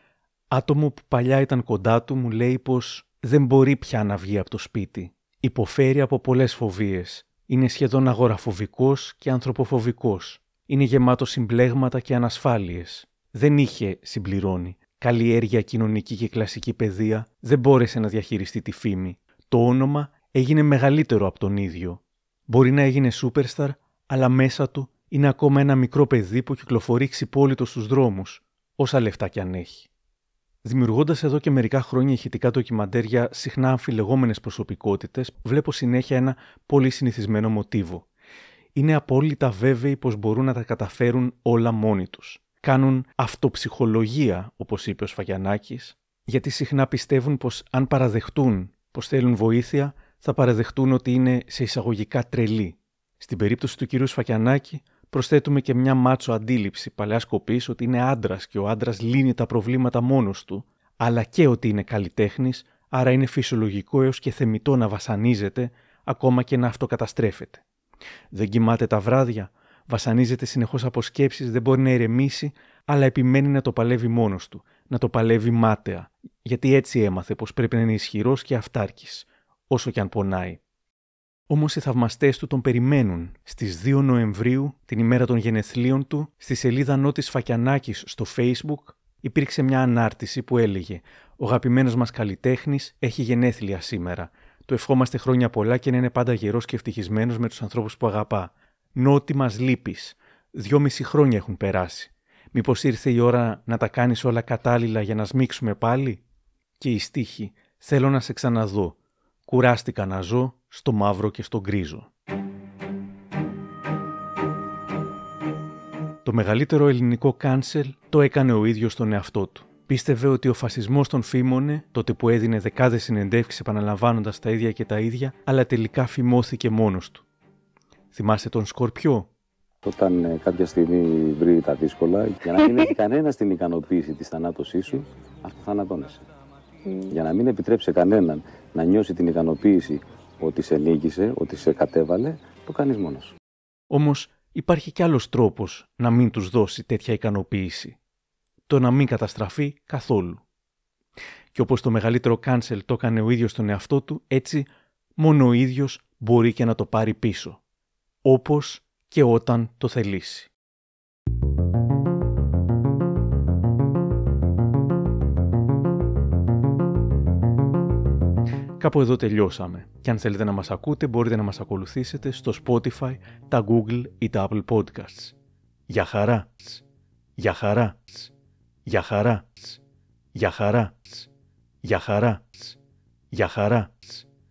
Άτομο που παλιά ήταν κοντά του μου λέει πως δεν μπορεί πια να βγει από το σπίτι. Υποφέρει από πολλές φοβίες. Είναι σχεδόν αγοραφοβικός και ανθρωποφοβικός. Είναι γεμάτο συμπλέγματα και ανασφάλειες. Δεν είχε, συμπληρώνει, καλλιέργεια κοινωνική και κλασική παιδεία, δεν μπόρεσε να διαχειριστεί τη φήμη. Το όνομα έγινε μεγαλύτερο από τον ίδιο. Μπορεί να έγινε superstar, αλλά μέσα του είναι ακόμα ένα μικρό παιδί που κυκλοφορεί ξυπόλυτο στους δρόμους, όσα λεφτά κι αν έχει. Δημιουργώντας εδώ και μερικά χρόνια ηχητικά ντοκιμαντέρ για συχνά αμφιλεγόμενες προσωπικότητες, βλέπω συνέχεια ένα πολύ συνηθισμένο μοτίβο. Είναι απόλυτα βέβαιοι πως μπορούν να τα καταφέρουν όλα μόνοι τους. Κάνουν αυτοψυχολογία, όπως είπε ο Σφαγιανάκης, γιατί συχνά πιστεύουν πως αν παραδεχτούν πως θέλουν βοήθεια, θα παραδεχτούν ότι είναι σε εισαγωγικά τρελοί. Στην περίπτωση του κυρίου Σφακιανάκη, προσθέτουμε και μια μάτσο αντίληψη παλαιάς κοπής ότι είναι άντρας και ο άντρας λύνει τα προβλήματα μόνος του, αλλά και ότι είναι καλλιτέχνης, άρα είναι φυσιολογικό έως και θεμιτό να βασανίζεται, ακόμα και να αυτοκαταστρέφεται. Δεν κοιμάται τα βράδια, βασανίζεται συνεχώς από σκέψεις, δεν μπορεί να ηρεμήσει, αλλά επιμένει να το παλεύει μόνος του, να το παλεύει μάταια, γιατί έτσι έμαθε πως πρέπει να είναι ισχυρός και αυτάρκης, όσο κι αν πονάει. Όμως οι θαυμαστές του τον περιμένουν. Στις 2 Νοεμβρίου, την ημέρα των γενεθλίων του, στη σελίδα Νότης Σφακιανάκης στο Facebook, υπήρξε μια ανάρτηση που έλεγε «Ο αγαπημένος μας καλλιτέχνης έχει γενέθλια σήμερα. Του ευχόμαστε χρόνια πολλά και να είναι πάντα γερός και ευτυχισμένος με τους ανθρώπους που αγαπά. Νότι μας λείπεις. 2,5 χρόνια έχουν περάσει. Μήπως ήρθε η ώρα να τα κάνεις όλα κατάλληλα για να σμίξουμε πάλι?» Και η στίχη «Θέλω να σε ξαναδώ. Κουράστηκα να ζω στο μαύρο και στο γκρίζο». Το μεγαλύτερο ελληνικό κάνσελ το έκανε ο ίδιος τον εαυτό του. Πίστευε ότι ο φασισμός τον φήμωνε, τότε που έδινε δεκάδες συνεντεύξεις επαναλαμβάνοντας τα ίδια και τα ίδια, αλλά τελικά φημώθηκε μόνος του. Θυμάστε τον Σκορπιό? Όταν κάποια στιγμή βρει τα δύσκολα, για να μην έχει κανένα την ικανοποίηση της θανάτωσής σου, αυτοθανατώνεσαι. Για να μην επιτρέψει κανέναν να νιώσει την ικανοποίηση ότι σε νίκησε, ότι σε κατέβαλε, το κάνεις μόνος. Όμως υπάρχει κι άλλος τρόπος να μην τους δώσει τέτοια ικανοποίηση. Το να μην καταστραφεί καθόλου. Και όπως το μεγαλύτερο cancel το έκανε ο ίδιος τον εαυτό του, έτσι μόνο ο ίδιος μπορεί και να το πάρει πίσω. Όπως και όταν το θελήσει. Κάπου εδώ τελειώσαμε. Και αν θέλετε να μας ακούτε, μπορείτε να μας ακολουθήσετε στο Spotify, τα Google ή τα Apple Podcasts. Για χαρά! Για χαρά! Για χαρά! Για χαρά! Για χαρά! Για χαρά!